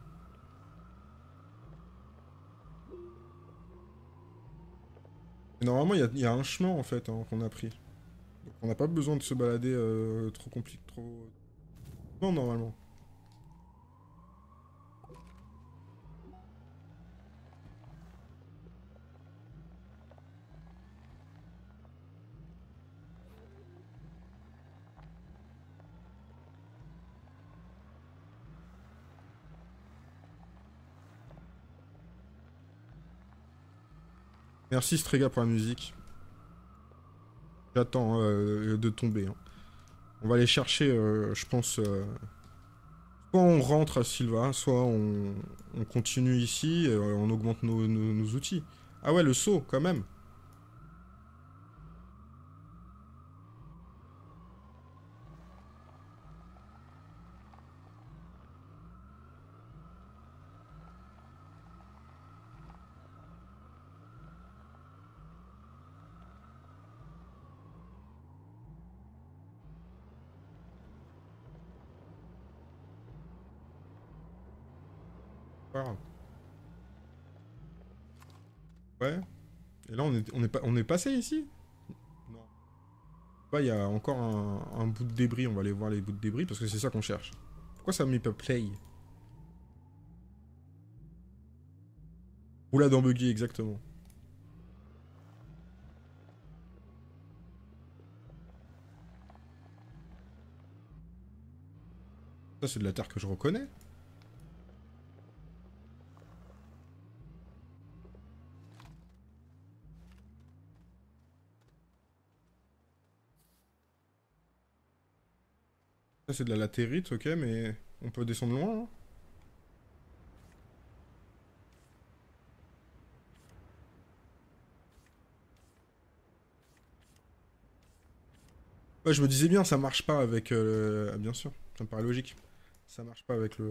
Et normalement, il y a un chemin en fait hein, qu'on a pris. Donc on n'a pas besoin de se balader trop compliqué. Trop... Non, normalement. Merci Strega pour la musique. J'attends de tomber. Hein. On va aller chercher, je pense, Soit on rentre à Silva, soit on continue ici, et on augmente nos outils. Ah ouais, le saut, quand même. Pas grave. Ouais. Et là, on est passé ici? Non. Là, il y a encore un bout de débris. On va aller voir les bouts de débris parce que c'est ça qu'on cherche. Pourquoi ça me met pas play? Oula, dans Buggy, exactement. Ça, c'est de la terre que je reconnais. Ça, c'est de la latérite, ok, mais on peut descendre loin, hein. Ouais, je me disais bien, ça marche pas avec... ah, bien sûr, ça me paraît logique. Ça marche pas avec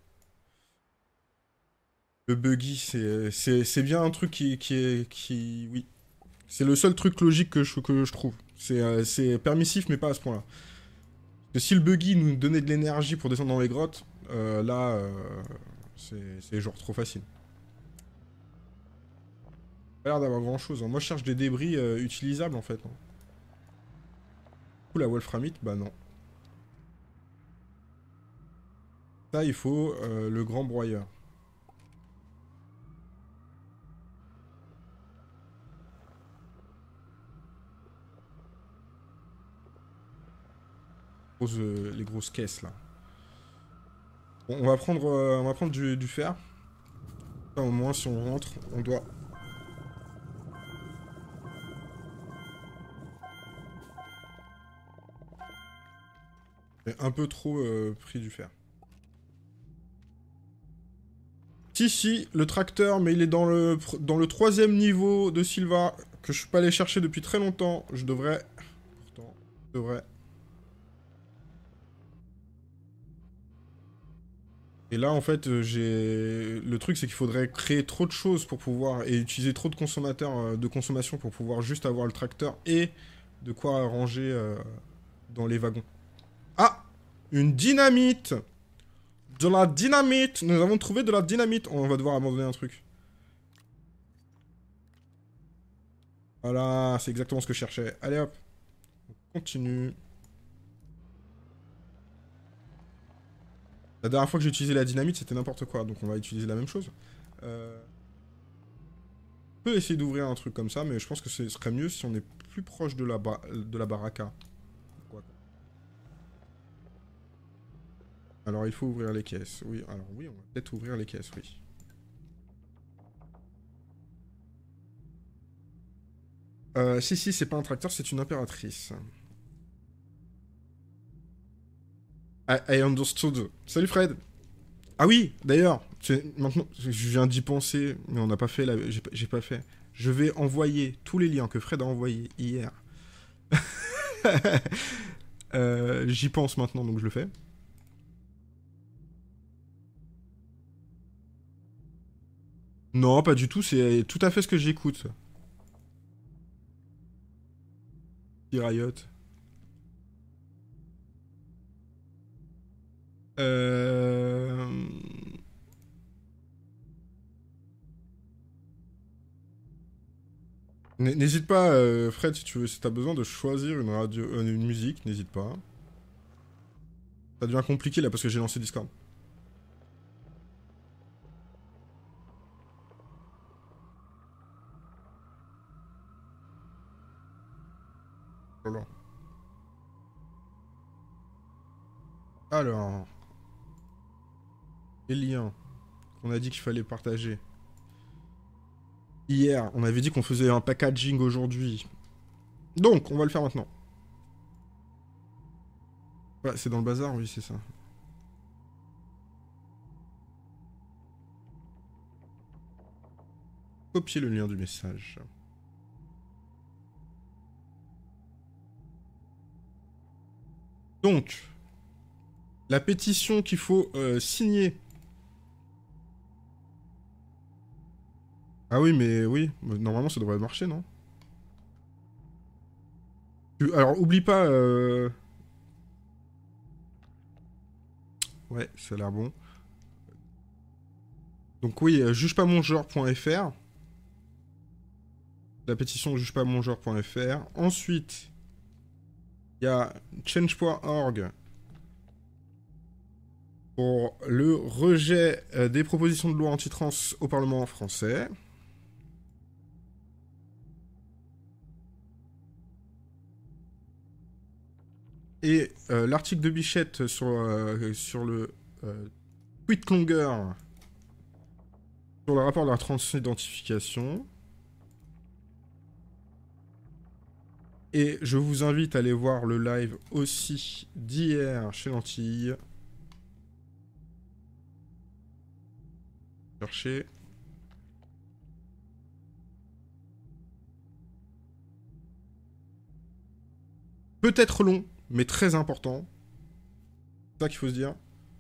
le buggy. C'est bien un truc qui est... Qui, oui. C'est le seul truc logique que je trouve. C'est permissif, mais pas à ce point-là. Parce que si le buggy nous donnait de l'énergie pour descendre dans les grottes, là, c'est genre trop facile. Pas l'air d'avoir grand-chose, hein. Moi, je cherche des débris utilisables, en fait, hein. Du coup, la wolframite, bah non. Ça, il faut le grand broyeur. Les grosses caisses, là. Bon, on va prendre du fer. Ça, au moins, si on rentre, on doit... J'ai un peu trop pris du fer. Si, si, le tracteur, mais il est dans le troisième niveau de Silva, que je suis pas allé chercher depuis très longtemps. Je devrais... Pourtant, je devrais... Et là, en fait, j'ai... Le truc, c'est qu'il faudrait créer trop de choses pour pouvoir... Et utiliser trop de consommateurs, de consommation pour pouvoir juste avoir le tracteur et de quoi ranger dans les wagons. Ah! Une dynamite! De la dynamite! Nous avons trouvé de la dynamite! On va devoir abandonner un truc. Voilà, c'est exactement ce que je cherchais. Allez hop, on continue. La dernière fois que j'ai utilisé la dynamite, c'était n'importe quoi, donc on va utiliser la même chose. On peut essayer d'ouvrir un truc comme ça, mais je pense que ce serait mieux si on est plus proche de de la baraka. Quoi. Alors il faut ouvrir les caisses. Oui, alors oui, on va peut-être ouvrir les caisses, oui. Si, si, c'est pas un tracteur, c'est une impératrice. I understood. Salut Fred. Ah oui, d'ailleurs, maintenant, je viens d'y penser, mais on n'a pas fait, j'ai pas fait. Je vais envoyer tous les liens que Fred a envoyés hier. J'y pense maintenant, donc je le fais. Non, pas du tout, c'est tout à fait ce que j'écoute. Petit Riot. Euh... N'hésite pas, Fred, si tu veux, si t'as besoin de choisir une radio, une musique, n'hésite pas. Ça devient compliqué là parce que j'ai lancé Discord. Voilà. Alors, les liens qu'on a dit qu'il fallait partager. Hier, on avait dit qu'on faisait un packaging aujourd'hui. Donc, on va le faire maintenant. Ouais, c'est dans le bazar, oui, c'est ça. copier le lien du message. Donc, la pétition qu'il faut signer. Ah oui, mais oui, normalement ça devrait marcher, non? Alors, oublie pas... Ouais, ça a l'air bon. Donc oui, jugepamongenre.fr. La pétition jugepamongenre.fr. Ensuite, il y a change.org pour le rejet des propositions de loi anti-trans au Parlement français. Et l'article de Bichette sur le tweet longer sur le rapport de la transidentification. Et je vous invite à aller voir le live aussi d'hier chez Lentille. Chercher. Peut-être long, mais très important. C'est ça qu'il faut se dire.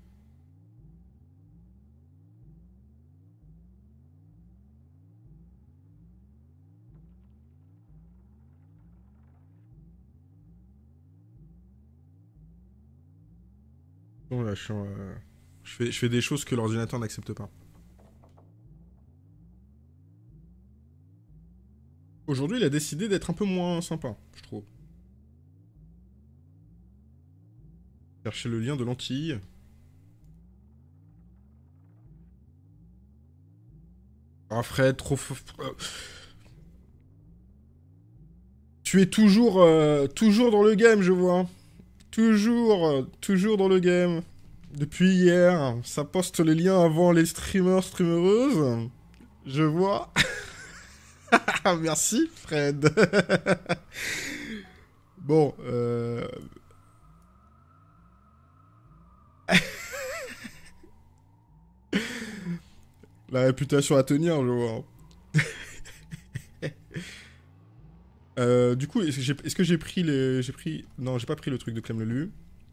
Bon, là, je fais des choses que l'ordinateur n'accepte pas. Aujourd'hui, il a décidé d'être un peu moins sympa, je trouve. Chercher le lien de Lentille. Ah, Fred, trop... Tu es toujours dans le game, je vois. Toujours dans le game. Depuis hier, ça poste les liens avant les streameuses. Je vois. Merci, Fred. Bon, la réputation à tenir, je vois. Du coup, est-ce que j'ai pris les... J'ai pris... Non, j'ai pas pris le truc de Clem Lelu.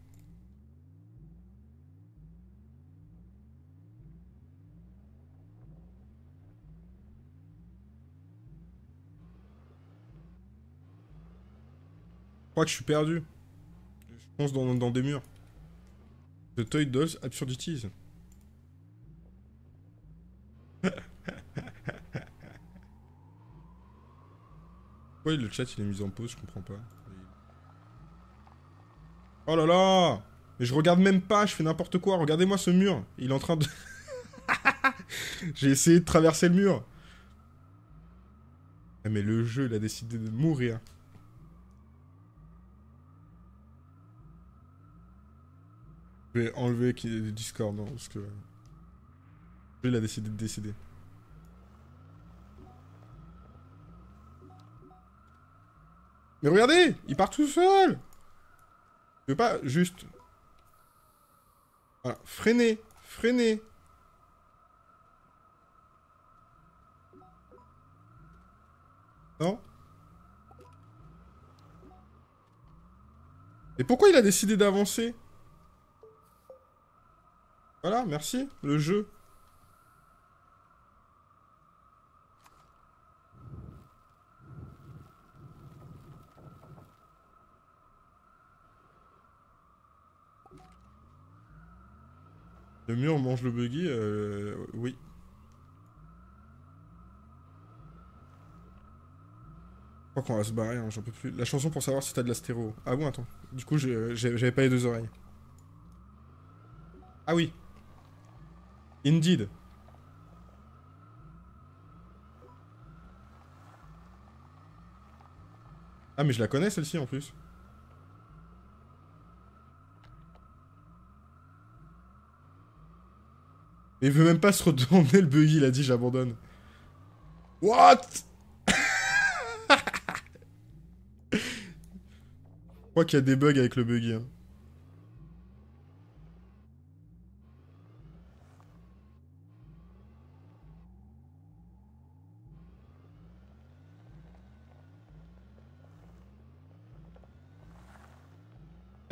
Je crois que je suis perdu. Je pense dans des murs. The Toy Dolls Absurdities. Pourquoi le chat il est mis en pause, je comprends pas. Oh là là! Mais je regarde même pas, je fais n'importe quoi. Regardez-moi ce mur. Il est en train de... J'ai essayé de traverser le mur. Ah, mais le jeu, il a décidé de mourir. Je vais enlever Discord, non, parce que... Il a décidé de décider. Mais regardez! Il part tout seul! Je veux pas juste... Voilà, freiner! Freiner! Non? Et pourquoi il a décidé d'avancer? Voilà, merci, le jeu. Le mur mange le buggy, oui. Je crois qu'on va se barrer, hein, j'en peux plus. La chanson pour savoir si t'as de la stéréo. Ah bon, attends. Du coup, j'avais pas les deux oreilles. Ah oui. Indeed. Ah, mais je la connais celle-ci en plus. Mais il veut même pas se retourner le buggy, il a dit j'abandonne. What? Je crois qu'il y a des bugs avec le buggy. Hein.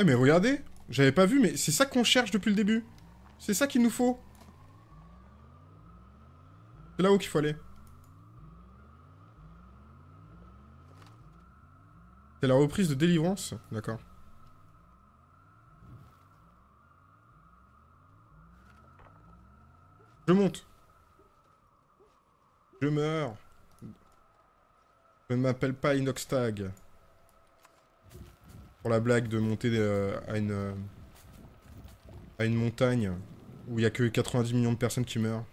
Eh mais regardez, j'avais pas vu, mais c'est ça qu'on cherche depuis le début. C'est ça qu'il nous faut. C'est là-haut qu'il faut aller. C'est la reprise de délivrance. D'accord. Je monte. Je meurs. Je ne m'appelle pas Inoxtag. Pour la blague de monter à une montagne où il y a que 90 millions de personnes qui meurent.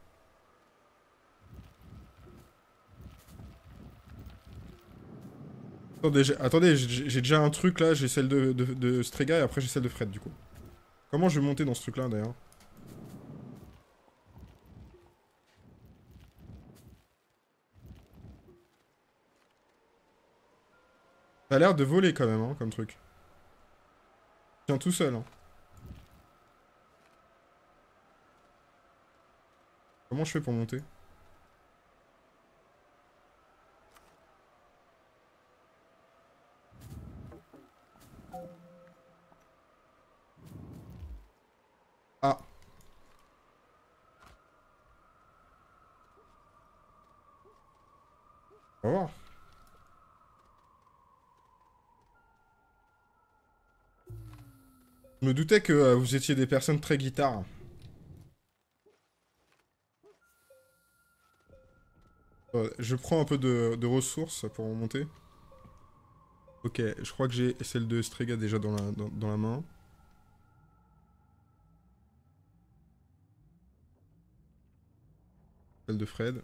Attendez, j'ai déjà un truc là, j'ai celle de Strega et après j'ai celle de Fred du coup. Comment je vais monter dans ce truc là d'ailleurs? Ça a l'air de voler quand même, hein, comme truc. Tiens tout seul, hein. Comment je fais pour monter? Ah. On va voir. Je me doutais que vous étiez des personnes très guitare. Je prends un peu de ressources pour monter. Ok, je crois que j'ai celle de Strega déjà dans la main. Celle de Fred.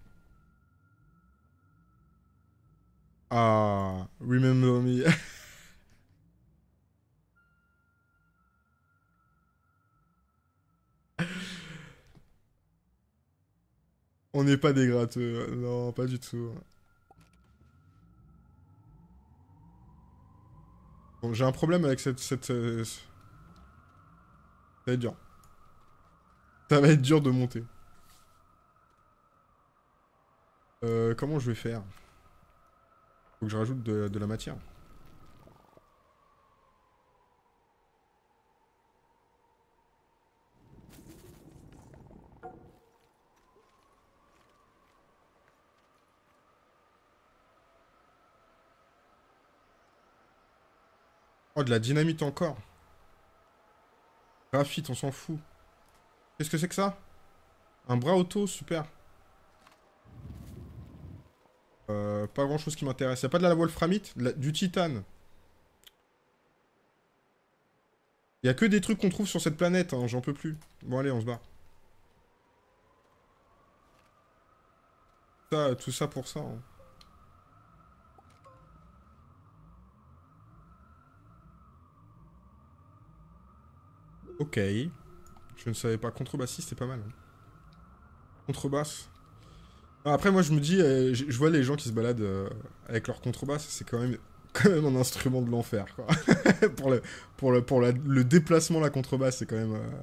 Ah, remember me. On n'est pas des gratteux. Non, pas du tout. Bon, j'ai un problème avec ça va être dur. Ça va être dur de monter. Comment je vais faire? Faut que je rajoute de la matière. Oh, de la dynamite encore. Graphite, on s'en fout. Qu'est-ce que c'est que ça? Un bras auto, super. Pas grand-chose qui m'intéresse. Y'a pas de la wolframite? Du titane. Y'a que des trucs qu'on trouve sur cette planète, hein, j'en peux plus. Bon, allez, on se barre. Tout ça pour ça, hein. Ok. Je ne savais pas. Contrebassiste, c'est pas mal, hein. Contrebasse. Ah, après, moi, je me dis, je vois les gens qui se baladent avec leur contrebasse, c'est quand même un instrument de l'enfer, quoi. Le déplacement, la contrebasse, c'est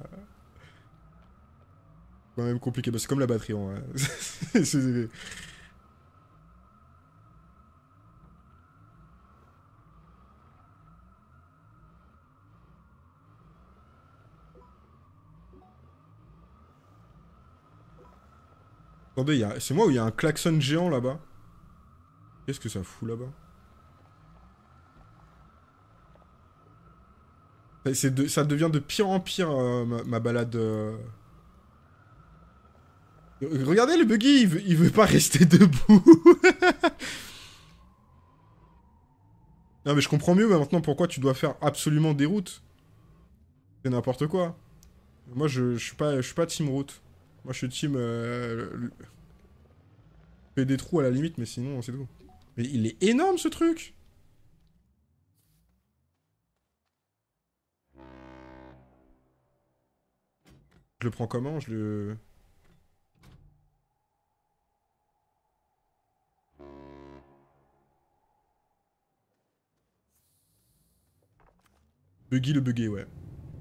quand même compliqué. Bah, c'est comme la batterie, en vrai. C'est- Attendez, c'est moi où il y a un klaxon géant là-bas. Qu'est-ce que ça fout là-bas? Ça devient de pire en pire, ma balade. Regardez le buggy, il veut pas rester debout. Non mais je comprends mieux maintenant pourquoi tu dois faire absolument des routes. C'est n'importe quoi. Moi je suis pas team route. Moi je suis team fait des trous à la limite mais sinon c'est tout. Mais il est énorme ce truc. Je le prends comment? Je le buggy le buggy ouais.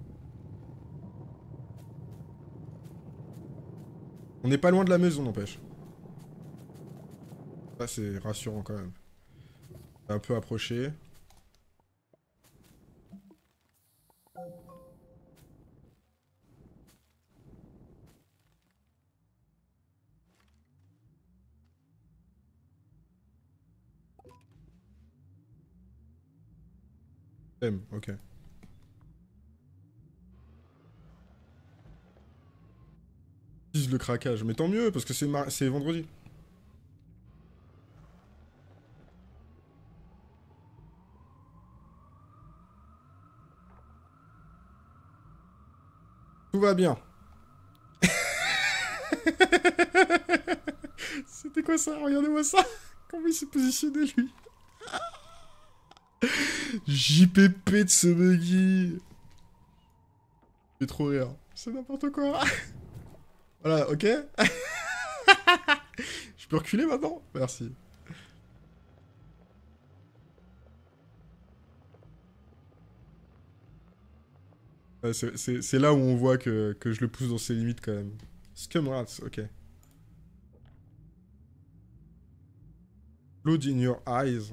On n'est pas loin de la maison n'empêche. Ça c'est rassurant quand même. Un peu approché. Ok. Utilise le craquage, mais tant mieux, parce que c'est vendredi. Tout va bien. C'était quoi ça? Regardez-moi ça. Comment il s'est positionné, lui? JPP de ce buggy. Fait trop rire. C'est n'importe quoi. Voilà, ok. Je peux reculer maintenant? Merci. Ouais, c'est là où on voit que je le pousse dans ses limites quand même. Scumrats, ok. Blood in your eyes.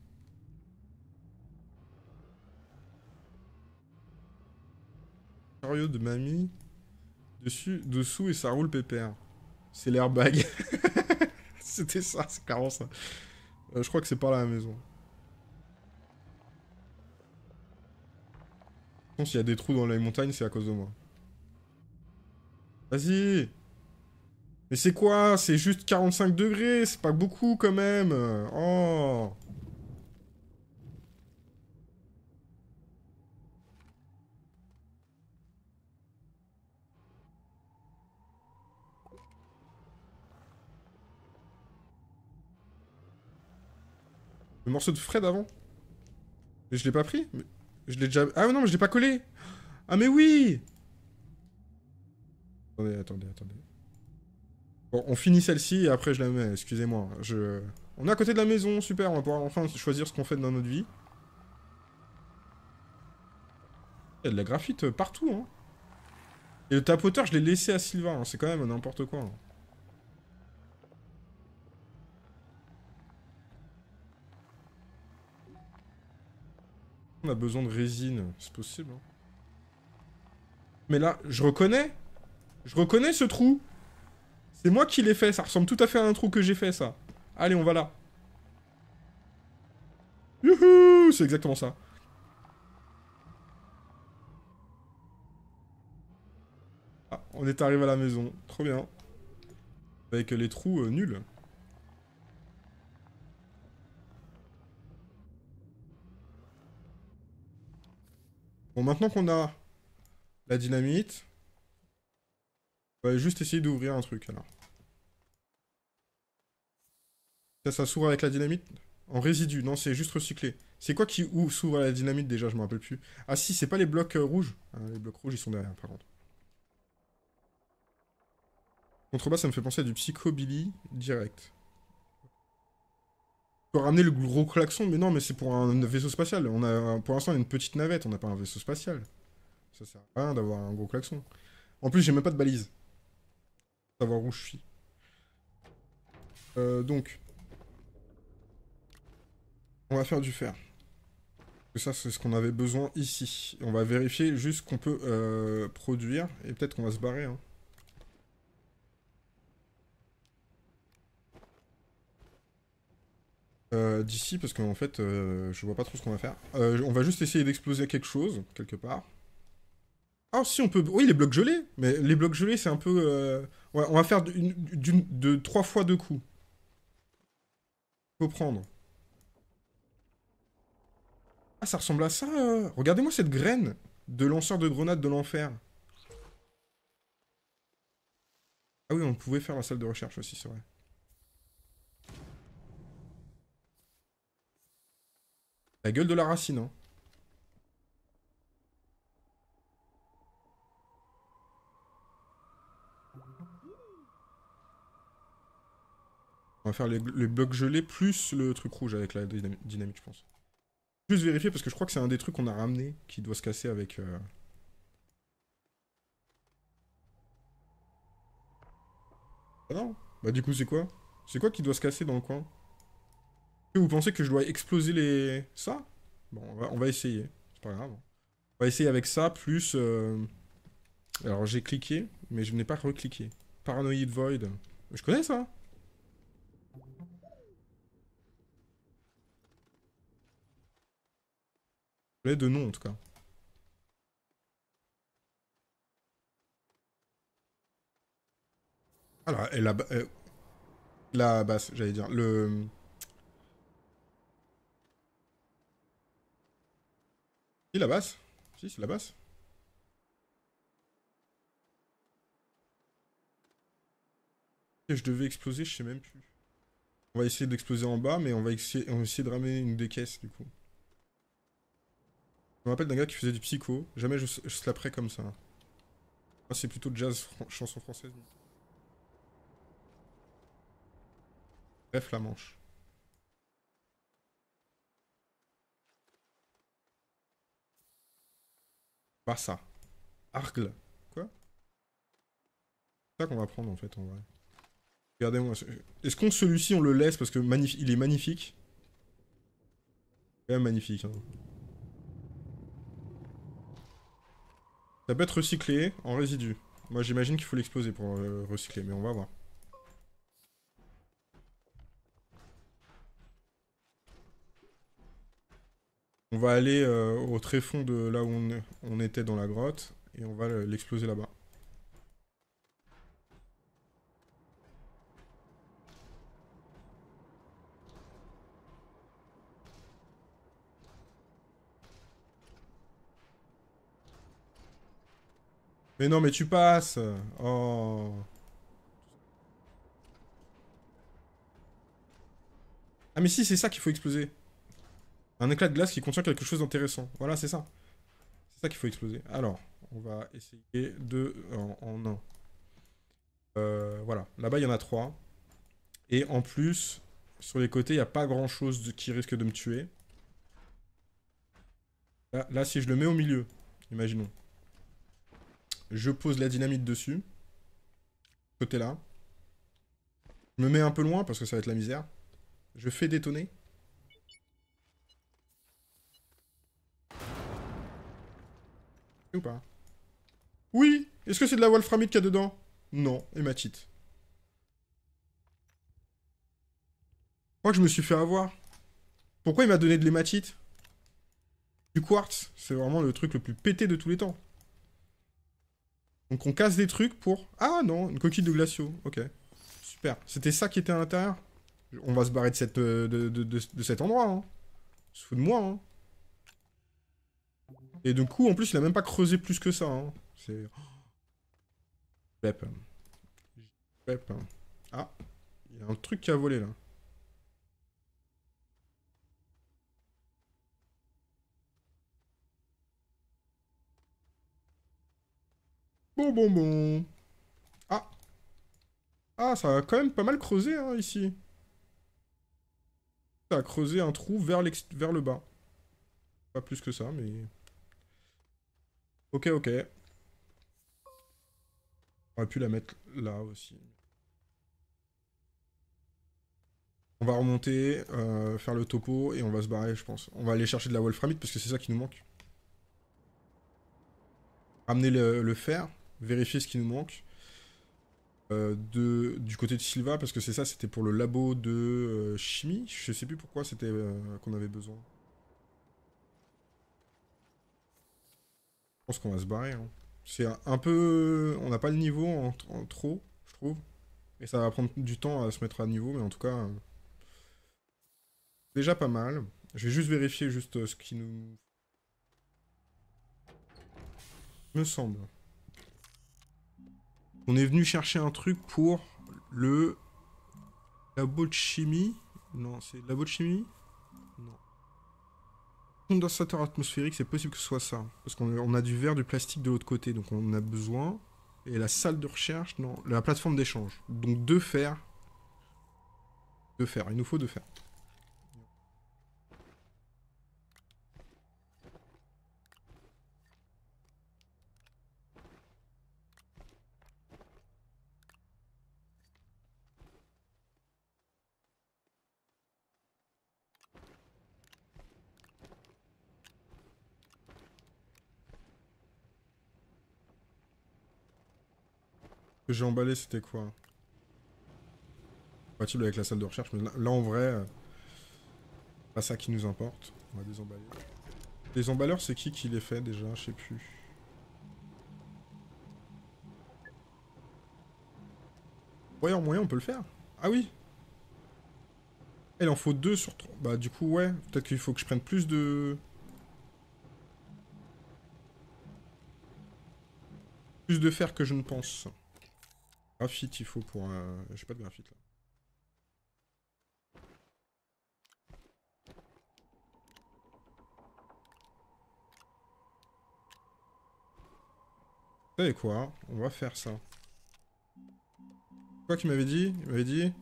Chariot de mamie. Dessus, dessous et ça roule pépère. C'est l'airbag. C'était ça, c'est clairement ça. Je crois que c'est par là à la maison. Bon, s'il y a des trous dans les montagnes, c'est à cause de moi. Vas-y. Mais c'est quoi? C'est juste 45 degrés, c'est pas beaucoup quand même. Oh. Le morceau de Fred avant? Mais je l'ai pas pris? Je l'ai déjà... Ah non, mais je l'ai pas collé! Ah mais oui! Attendez. Bon, on finit celle-ci et après je la mets, excusez-moi. On est à côté de la maison, super, on va pouvoir enfin choisir ce qu'on fait dans notre vie. Il y a de la graphite partout, hein. Et le tapoteur, je l'ai laissé à Sylvain, hein. C'est quand même n'importe quoi, hein. On a besoin de résine, c'est possible, hein. Mais là, je reconnais ce trou. C'est moi qui l'ai fait, ça ressemble tout à fait à un trou que j'ai fait, ça. Allez, on va là. Youhou, c'est exactement ça. Ah, on est arrivé à la maison, trop bien. Avec les trous nuls. Bon, maintenant qu'on a la dynamite, on va juste essayer d'ouvrir un truc, alors. Ça s'ouvre avec la dynamite? En résidu, non, c'est juste recyclé. C'est quoi qui s'ouvre à la dynamite déjà, je me rappelle plus. Ah si, c'est pas les blocs rouges. Ah, les blocs rouges, ils sont derrière, par contre. Contrebas, ça me fait penser à du psychobilly direct. On peut ramener le gros klaxon, mais non, mais c'est pour un vaisseau spatial. Pour l'instant, on a une petite navette, on n'a pas un vaisseau spatial. Ça sert à rien d'avoir un gros klaxon. En plus, j'ai même pas de balise. Pour savoir où je suis. Donc, on va faire du fer. Ça, c'est ce qu'on avait besoin ici. On va vérifier juste ce qu'on peut produire. Et peut-être qu'on va se barrer, hein. D'ici, parce qu'en fait, je vois pas trop ce qu'on va faire. On va juste essayer d'exploser quelque chose, quelque part. Ah, si, on peut... Oui, les blocs gelés. Mais les blocs gelés, c'est un peu... Ouais, on va faire de 3 fois 2 coups. Faut prendre. Ah, ça ressemble à ça. Regardez-moi cette graine de lanceur de grenades de l'enfer. Ah oui, on pouvait faire la salle de recherche aussi, c'est vrai. La gueule de la racine, hein. On va faire les blocs gelés plus le truc rouge avec la dynamite, je pense. Juste vérifier parce que je crois que c'est un des trucs qu'on a ramené qui doit se casser avec... Ah non. Bah du coup c'est quoi? C'est quoi qui doit se casser dans le coin? Est-ce que vous pensez que je dois exploser les... Ça? Bon, on va essayer. C'est pas grave. On va essayer avec ça, plus... Alors j'ai cliqué, mais je n'ai pas recliqué. Paranoid Void. Je connais ça. Je connais de nom en tout cas. Alors, et la basse, j'allais dire. Le... Si, la basse. Si, c'est la basse. Et je devais exploser, je sais même plus. On va essayer d'exploser en bas, mais on va essayer de ramener une des caisses, du coup. Je me rappelle d'un gars qui faisait du psycho. Jamais je slapperais comme ça. Moi, c'est plutôt jazz, chanson française. Bref, la manche. Pas ça. Argle. Quoi? C'est ça qu'on va prendre, en fait, en vrai. Regardez-moi. Est-ce qu'on, celui-ci, on le laisse parce que il est magnifique? Quand même magnifique, hein. Ça peut être recyclé en résidu. Moi, j'imagine qu'il faut l'exploser pour recycler, mais on va voir. On va aller au tréfond de là où on était dans la grotte, et on va l'exploser là-bas. Mais non, mais tu passes. Oh. Ah mais si, c'est ça qu'il faut exploser. Un éclat de glace qui contient quelque chose d'intéressant. Voilà, c'est ça. C'est ça qu'il faut exploser. Alors, on va essayer de... en un. Voilà. Là-bas, il y en a trois. Et en plus, sur les côtés, il n'y a pas grand-chose qui risque de me tuer. Là, si je le mets au milieu, imaginons. Je pose la dynamite dessus. Côté là. Je me mets un peu loin parce que ça va être la misère. Je fais détonner. Ou pas? Oui! Est-ce que c'est de la wolframite qu'il y a dedans? Non, hématite. Je crois que je me suis fait avoir. Pourquoi il m'a donné de l'hématite? Du quartz. C'est vraiment le truc le plus pété de tous les temps. Donc on casse des trucs pour... Ah non, une coquille de glaciaux. Ok. Super. C'était ça qui était à l'intérieur? On va se barrer de, de cet endroit, hein. On se fout de moi, hein. Et du coup, en plus, il a même pas creusé plus que ça, hein. C'est... Pep. Pep. Ah, il y a un truc qui a volé, là. Bon, bon, bon. Ah. Ah, ça a quand même pas mal creusé, hein, ici. Ça a creusé un trou vers le bas. Pas plus que ça, mais... Ok, ok. On aurait pu la mettre là aussi. On va remonter, faire le topo, et on va se barrer, je pense. On va aller chercher de la wolframite, parce que c'est ça qui nous manque. Ramener le fer, vérifier ce qui nous manque. Du côté de Silva, parce que c'est ça, c'était pour le labo de chimie. Je sais plus pourquoi c'était qu'on avait besoin. Je pense qu'on va se barrer, hein. C'est un peu... On n'a pas le niveau en trop, je trouve. Et ça va prendre du temps à se mettre à niveau, mais en tout cas... déjà pas mal. Je vais juste vérifier juste ce qui nous... me semble. On est venu chercher un truc pour le labo de chimie. Non, c'est labo de chimie? Non. Condensateur atmosphérique, c'est possible que ce soit ça. Parce qu'on a du verre, du plastique de l'autre côté, donc on en a besoin. Et la salle de recherche, non. La plateforme d'échange. Donc deux fers. Deux fers, il nous faut deux fers. que j'ai emballé, c'était quoi? Compatible avec la salle de recherche, mais là en vrai, pas ça qui nous importe. On va désemballer. Les emballeurs, c'est qui les fait déjà? Je sais plus. Ouais, en moyen, on peut le faire. Ah oui! Il en faut 2 sur 3. Bah, du coup, ouais. Peut-être qu'il faut que je prenne plus de. Plus de fer que je ne pense. Graphite, il faut pour. J'ai pas de graphite là. Vous savez quoi? On va faire ça. Quoi qu'il m'avait dit? Il m'avait dit.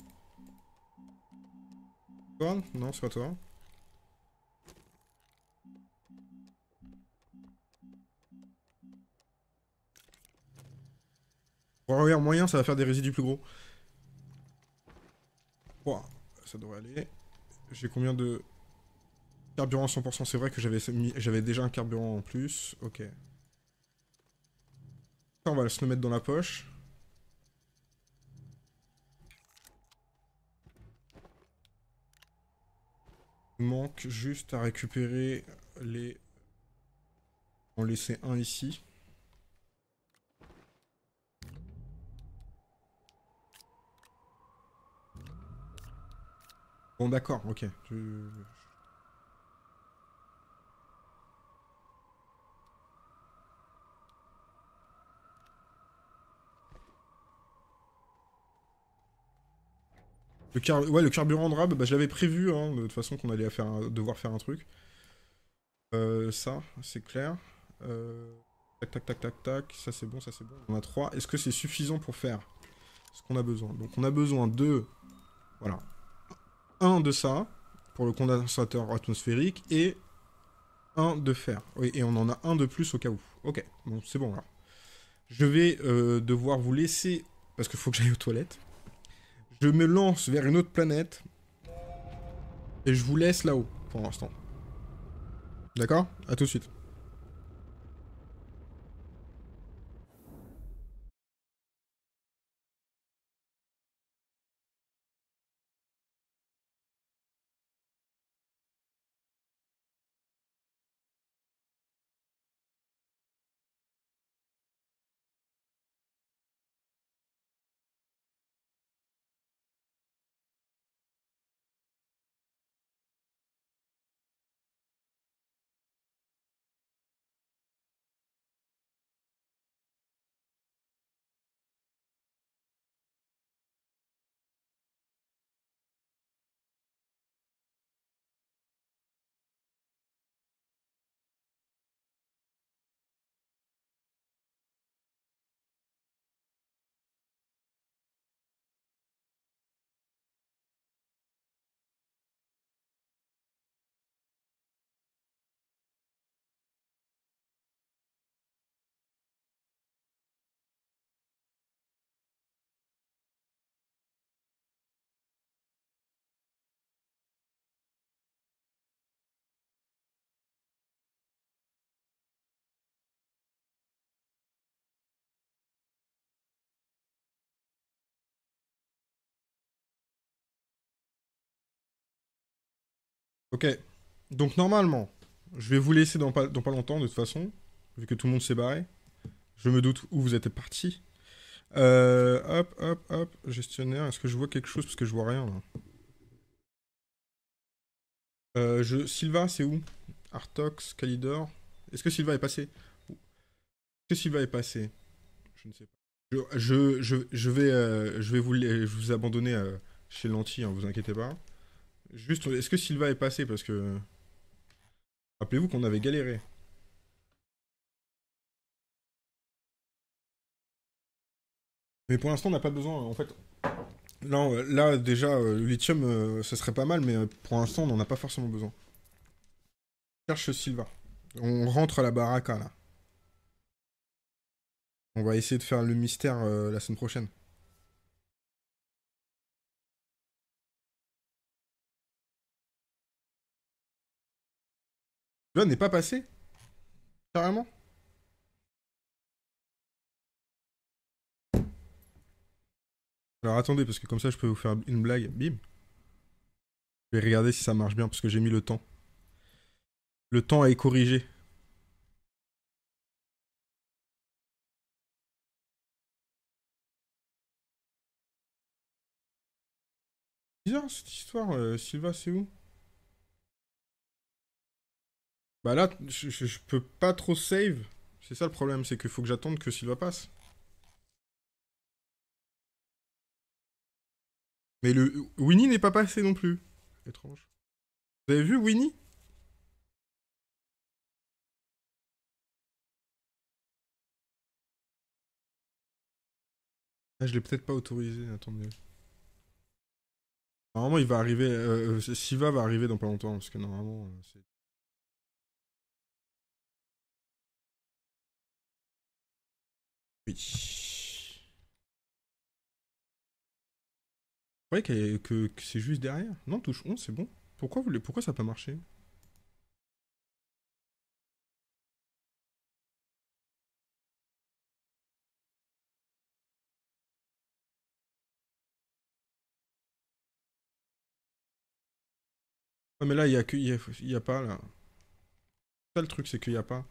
Toi? Non, c'est pas toi. Ouais, ouais, en moyen, ça va faire des résidus plus gros. Ouah, ça devrait aller. J'ai combien de. Carburant à 100%, c'est vrai que j'avais déjà un carburant en plus. Ok. Ça, on va se le mettre dans la poche. Il manque juste à récupérer les... On laissait un ici. Bon, d'accord, ok. Ouais, le carburant de rab, bah, je l'avais prévu, hein, de toute façon, qu'on allait devoir faire un truc. Ça, c'est clair. Tac, tac, tac, tac, tac. Ça, c'est bon, ça, c'est bon. On a 3. Est-ce que c'est suffisant pour faire ce qu'on a besoin? Donc, on a besoin de... Voilà. Un de ça, pour le condensateur atmosphérique, et un de fer. Oui, et on en a un de plus au cas où. Ok, bon, c'est bon, alors. Je vais devoir vous laisser, parce qu'il faut que j'aille aux toilettes. Je me lance vers une autre planète, et je vous laisse là-haut, pour l'instant. D'accord? À tout de suite. Ok. Donc normalement, je vais vous laisser dans pas longtemps, de toute façon, vu que tout le monde s'est barré. Je me doute où vous êtes parti. Hop, hop, hop. Gestionnaire, est-ce que je vois quelque chose? Parce que je vois rien, là. Sylva, c'est où? Artox, Calidor. Est-ce que Sylva est passé? Est-ce que Sylva est passé? Je ne sais pas. Je vais vous abandonner chez Lanty, hein, vous inquiétez pas. Juste, est-ce que Sylva est passé? Parce que... Rappelez-vous qu'on avait galéré. Mais pour l'instant, on n'a pas besoin, en fait. Là déjà, le lithium, ça serait pas mal, mais pour l'instant, on n'en a pas forcément besoin. Cherche Sylva. On rentre à la baraka, là. On va essayer de faire le mystère la semaine prochaine. Là, n'est pas passé? Carrément? Alors attendez, parce que comme ça je peux vous faire une blague. Bim. Je vais regarder si ça marche bien, parce que j'ai mis le temps. Le temps est corrigé. Bizarre cette histoire, Sylva, c'est où? Bah là, je peux pas trop save. C'est ça le problème, c'est qu'il faut que j'attende que Sylva passe. Mais le Winnie n'est pas passé non plus. Étrange. Vous avez vu Winnie? Ah, je l'ai peut-être pas autorisé, attendez. Normalement, il va arriver. Sylva va arriver dans pas longtemps, parce que normalement, c'est. Oui. Ouais, que c'est juste derrière. Non, touche 11, c'est bon. Pourquoi ça n'a pas marché? Ah, mais là, il y a pas, là. Ça, le truc, c'est qu'il y a pas.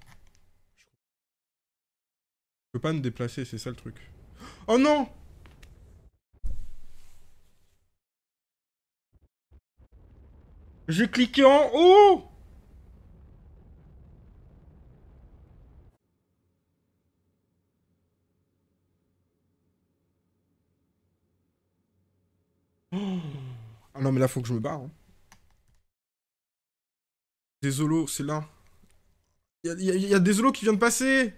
Je peux pas me déplacer, c'est ça le truc. Oh non! J'ai cliqué en haut! Ah non, mais là, faut que je me barre, hein. Désolé, c'est là. Il y a des zolos qui viennent de passer!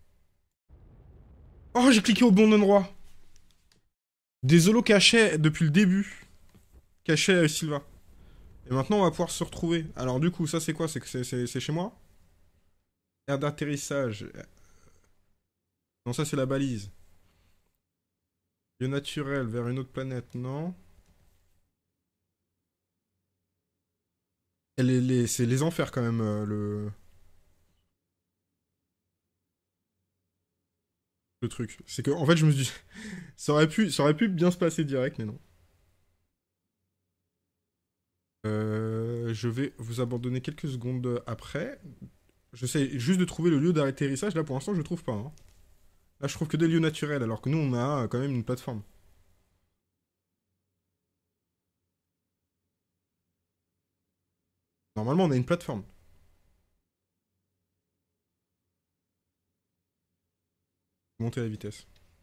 Oh, j'ai cliqué au bon endroit. Des zolos cachés depuis le début. Cachés Sylva. Et maintenant, on va pouvoir se retrouver. Alors, du coup, ça, c'est quoi? C'est chez moi? Aire d'atterrissage. Non, ça, c'est la balise. Lieu naturel vers une autre planète, non? C'est les enfers, quand même, le truc. C'est que, en fait, je me suis dit... ça aurait pu bien se passer direct, mais non. Je vais vous abandonner quelques secondes après. J'essaie juste de trouver le lieu d'atterrissage. Là, pour l'instant, je le trouve pas, hein. Là, je trouve que des lieux naturels, alors que nous, on a quand même une plateforme. Normalement, on a une plateforme. Monter la vitesse.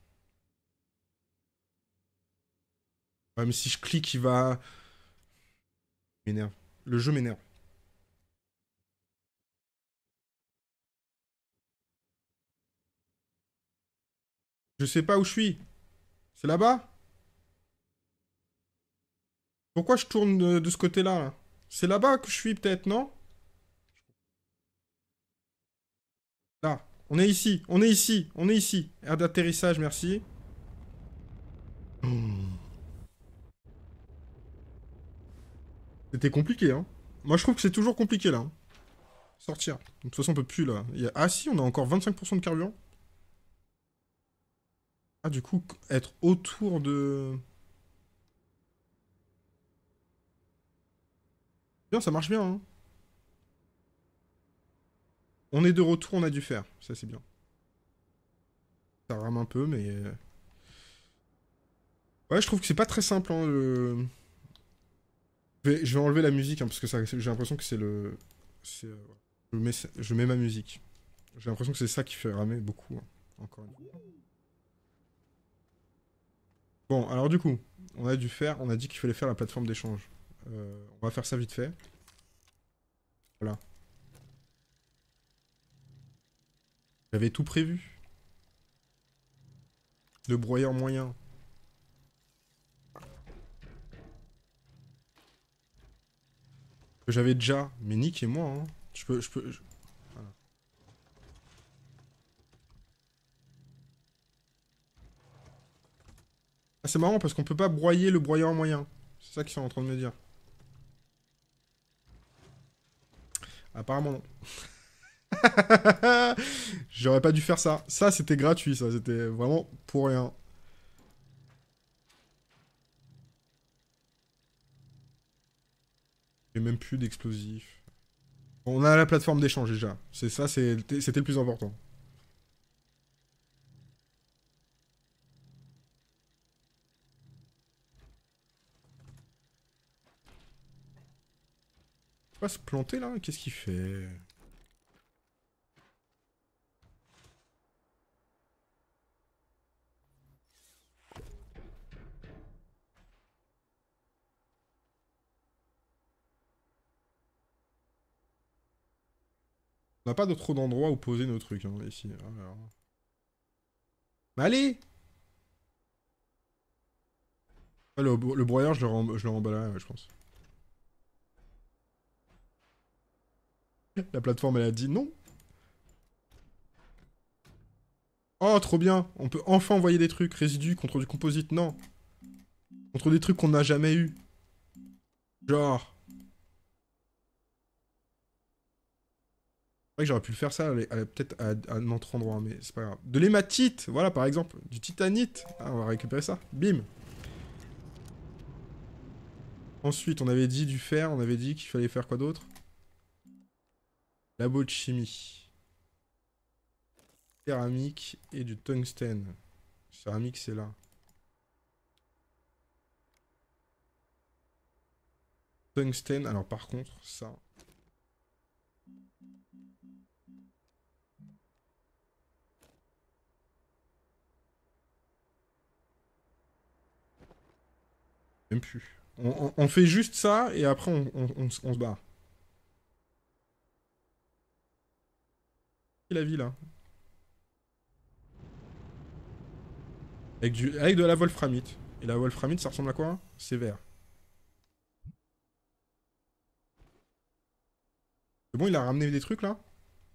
Ouais, mais si je clique, il va... M'énerve. Le jeu m'énerve. Je sais pas où je suis. C'est là-bas? Pourquoi je tourne de ce côté-là, là? C'est là-bas que je suis, peut-être, non? Là. On est ici. On est ici. On est ici. Aire d'atterrissage, merci. Hmm. C'était compliqué, hein. Moi, je trouve que c'est toujours compliqué, là, hein. Sortir. De toute façon, on peut plus, là. Ah si, on a encore 25% de carburant. Ah, du coup, être autour de... Bien, ça marche bien, hein. On est de retour, on a dû faire. Ça, c'est bien. Ça rame un peu, mais... Ouais, je trouve que c'est pas très simple, hein, je vais enlever la musique, hein, parce que j'ai l'impression que c'est le... je mets ma musique. J'ai l'impression que c'est ça qui fait ramer beaucoup, hein, encore une fois. Bon, alors du coup, on a dit qu'il fallait faire la plateforme d'échange. On va faire ça vite fait. Voilà. J'avais tout prévu. Le broyeur moyen. Que j'avais déjà. Mais Nick et moi, hein. Voilà. Ah, c'est marrant parce qu'on peut pas broyer le broyeur moyen. C'est ça qu'ils sont en train de me dire. Apparemment non. J'aurais pas dû faire ça. Ça, c'était gratuit, ça. C'était vraiment pour rien. même plus d'explosifs. On a la plateforme d'échange déjà. C'est ça, c'était le plus important. Il va se planter là? Qu'est-ce qu'il fait? On n'a pas de trop d'endroits où poser nos trucs hein, ici. Alors. Mais allez! Ouais, le broyeur, je le remballerai, ouais, je pense. La plateforme, elle a dit non. Oh, trop bien! On peut enfin envoyer des trucs. Résidus contre du composite, non. Contre des trucs qu'on n'a jamais eu. Genre. C'est vrai que j'aurais pu le faire ça, peut-être à un autre endroit, mais c'est pas grave. De l'hématite, voilà par exemple. Du titanite. Ah, on va récupérer ça. Bim! Ensuite, on avait dit du fer, on avait dit qu'il fallait faire quoi d'autre? Labo de chimie. Céramique et du tungstène. Céramique, c'est là. Tungstène, alors par contre, ça... Même plus. On fait juste ça et après on se barre. Et la vie là. Avec de la wolframite. Et la wolframite, ça ressemble à quoi? C'est vert. C'est bon, il a ramené des trucs là?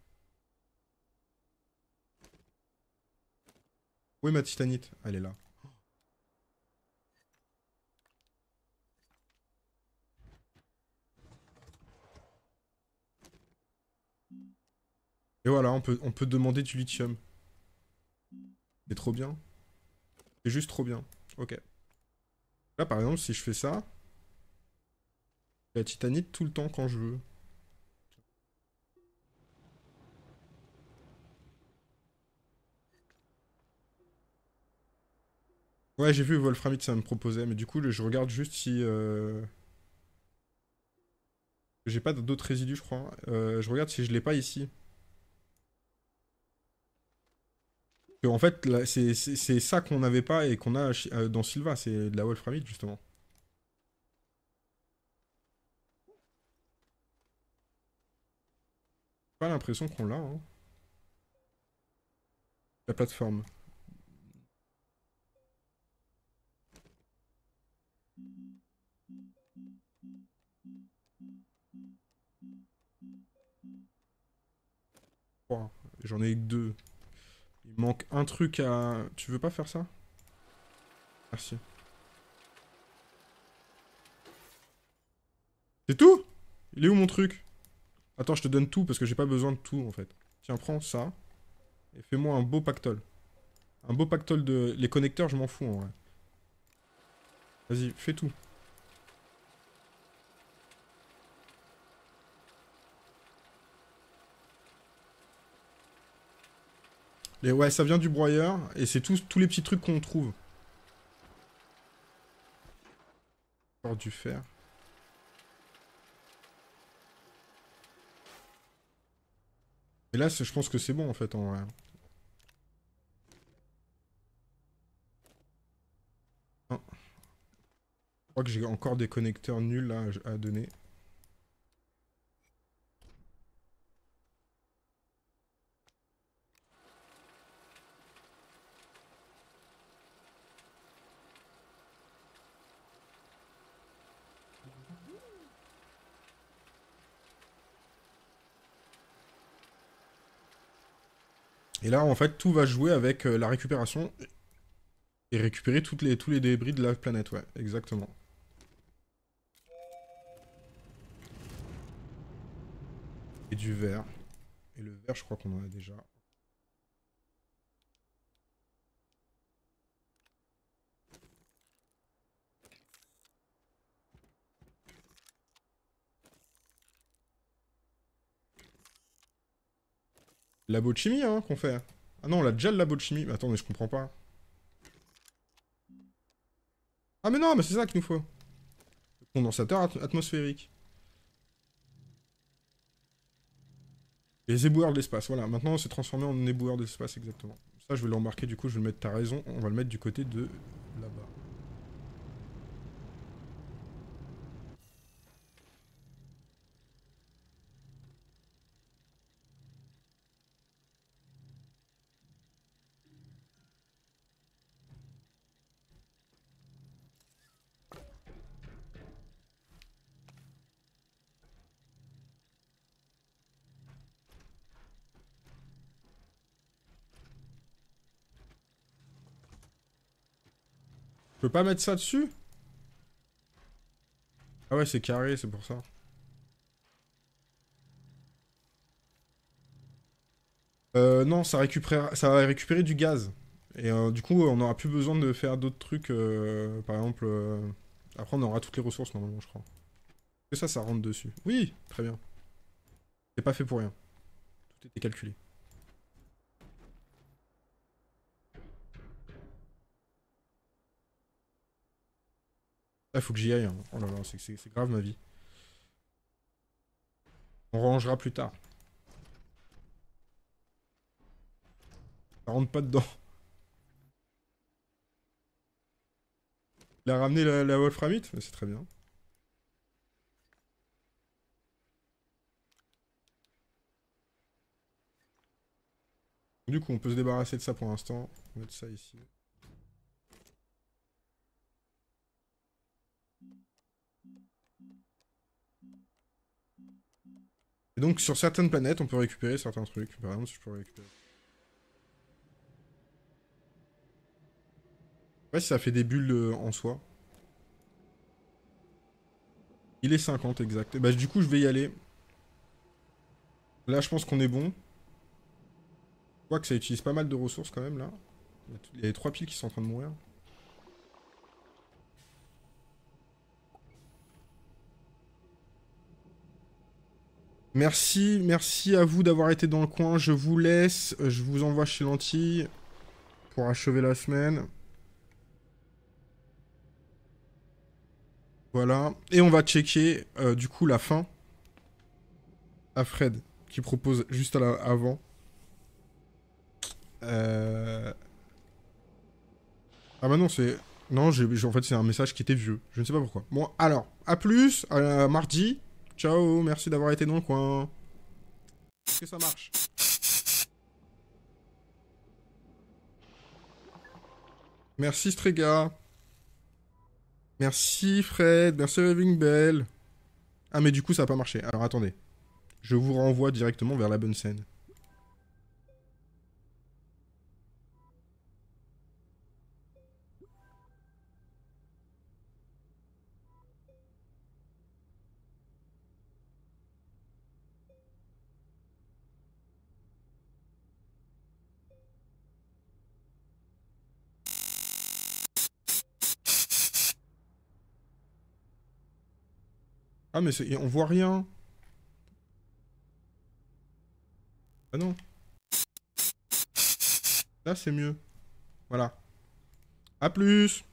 Où est ma titanite? Elle est là. Et voilà, on peut demander du lithium. C'est trop bien. C'est juste trop bien. Ok. Là, par exemple, si je fais ça, la titanite tout le temps quand je veux. Ouais, j'ai vu Wolframite, ça me proposait, mais du coup, je regarde juste si... J'ai pas d'autres résidus, je crois. Je regarde si je l'ai pas ici. En fait, c'est ça qu'on n'avait pas et qu'on a dans Sylva, c'est de la Wolframite, justement. Pas l'impression qu'on l'a, hein. La plateforme. Trois. J'en ai que deux. Il manque un truc à... Tu veux pas faire ça? Merci. C'est tout? Il est où mon truc? Attends, je te donne tout parce que j'ai pas besoin de tout en fait. Tiens, prends ça et fais-moi un beau pactole. Un beau pactole de... Les connecteurs, je m'en fous en vrai. Vas-y, fais tout. Et ouais, ça vient du broyeur et c'est tous les petits trucs qu'on trouve. Encore du fer. Et là, je pense que c'est bon en fait en vrai. Ah, je crois que j'ai encore des connecteurs nuls là à donner. Et là, en fait, tout va jouer avec la récupération et récupérer tous les débris de la planète, ouais, exactement. Et du verre. Et le verre, je crois qu'on en a déjà. Labo de chimie, hein, qu'on fait. Ah non, on a déjà le labo de chimie. Mais attends, mais je comprends pas. Ah mais non, mais c'est ça qu'il nous faut. Condensateur atmosphérique. Les éboueurs de l'espace, voilà. Maintenant, on s'est transformé en éboueur de l'espace, exactement. Ça, je vais l'embarquer, du coup, je vais le mettre, t'as raison, on va le mettre du côté de là-bas. Je peux pas mettre ça dessus? Ah ouais, c'est carré, c'est pour ça. Non, ça va récupérer du gaz. Et du coup, on n'aura plus besoin de faire d'autres trucs. Par exemple, après, on aura toutes les ressources normalement, je crois. Et ça rentre dessus. Oui, très bien. C'est pas fait pour rien. Tout était calculé. Ah, faut que j'y aille, hein. Oh là là, c'est grave ma vie. On rangera plus tard. Ça rentre pas dedans. Il a ramené la wolframite? C'est très bien. Du coup, on peut se débarrasser de ça pour l'instant. On va mettre ça ici. Et donc, sur certaines planètes, on peut récupérer certains trucs. Par exemple, si je peux récupérer. Ouais, si ça fait des bulles en soi. Il est 50, exact. Et bah, du coup, je vais y aller. Là, je pense qu'on est bon. Je vois que ça utilise pas mal de ressources quand même, là. Il y a les 3 piles qui sont en train de mourir. Merci à vous d'avoir été dans le coin. Je vous laisse. Je vous envoie chez Lentille pour achever la semaine. Voilà. Et on va checker, du coup, la fin. À Fred, qui propose juste avant. Ah bah non, c'est... Non, en fait, c'est un message qui était vieux. Je ne sais pas pourquoi. Bon, alors, à plus, à mardi. Ciao, merci d'avoir été dans le coin. Est-ce que ça marche? Merci Strega. Merci Fred. Merci Raving Bell. Ah, mais du coup, ça n'a pas marché. Alors, attendez. Je vous renvoie directement vers la bonne scène. Ah, mais on voit rien. Ah non. Là, c'est mieux. Voilà. À plus.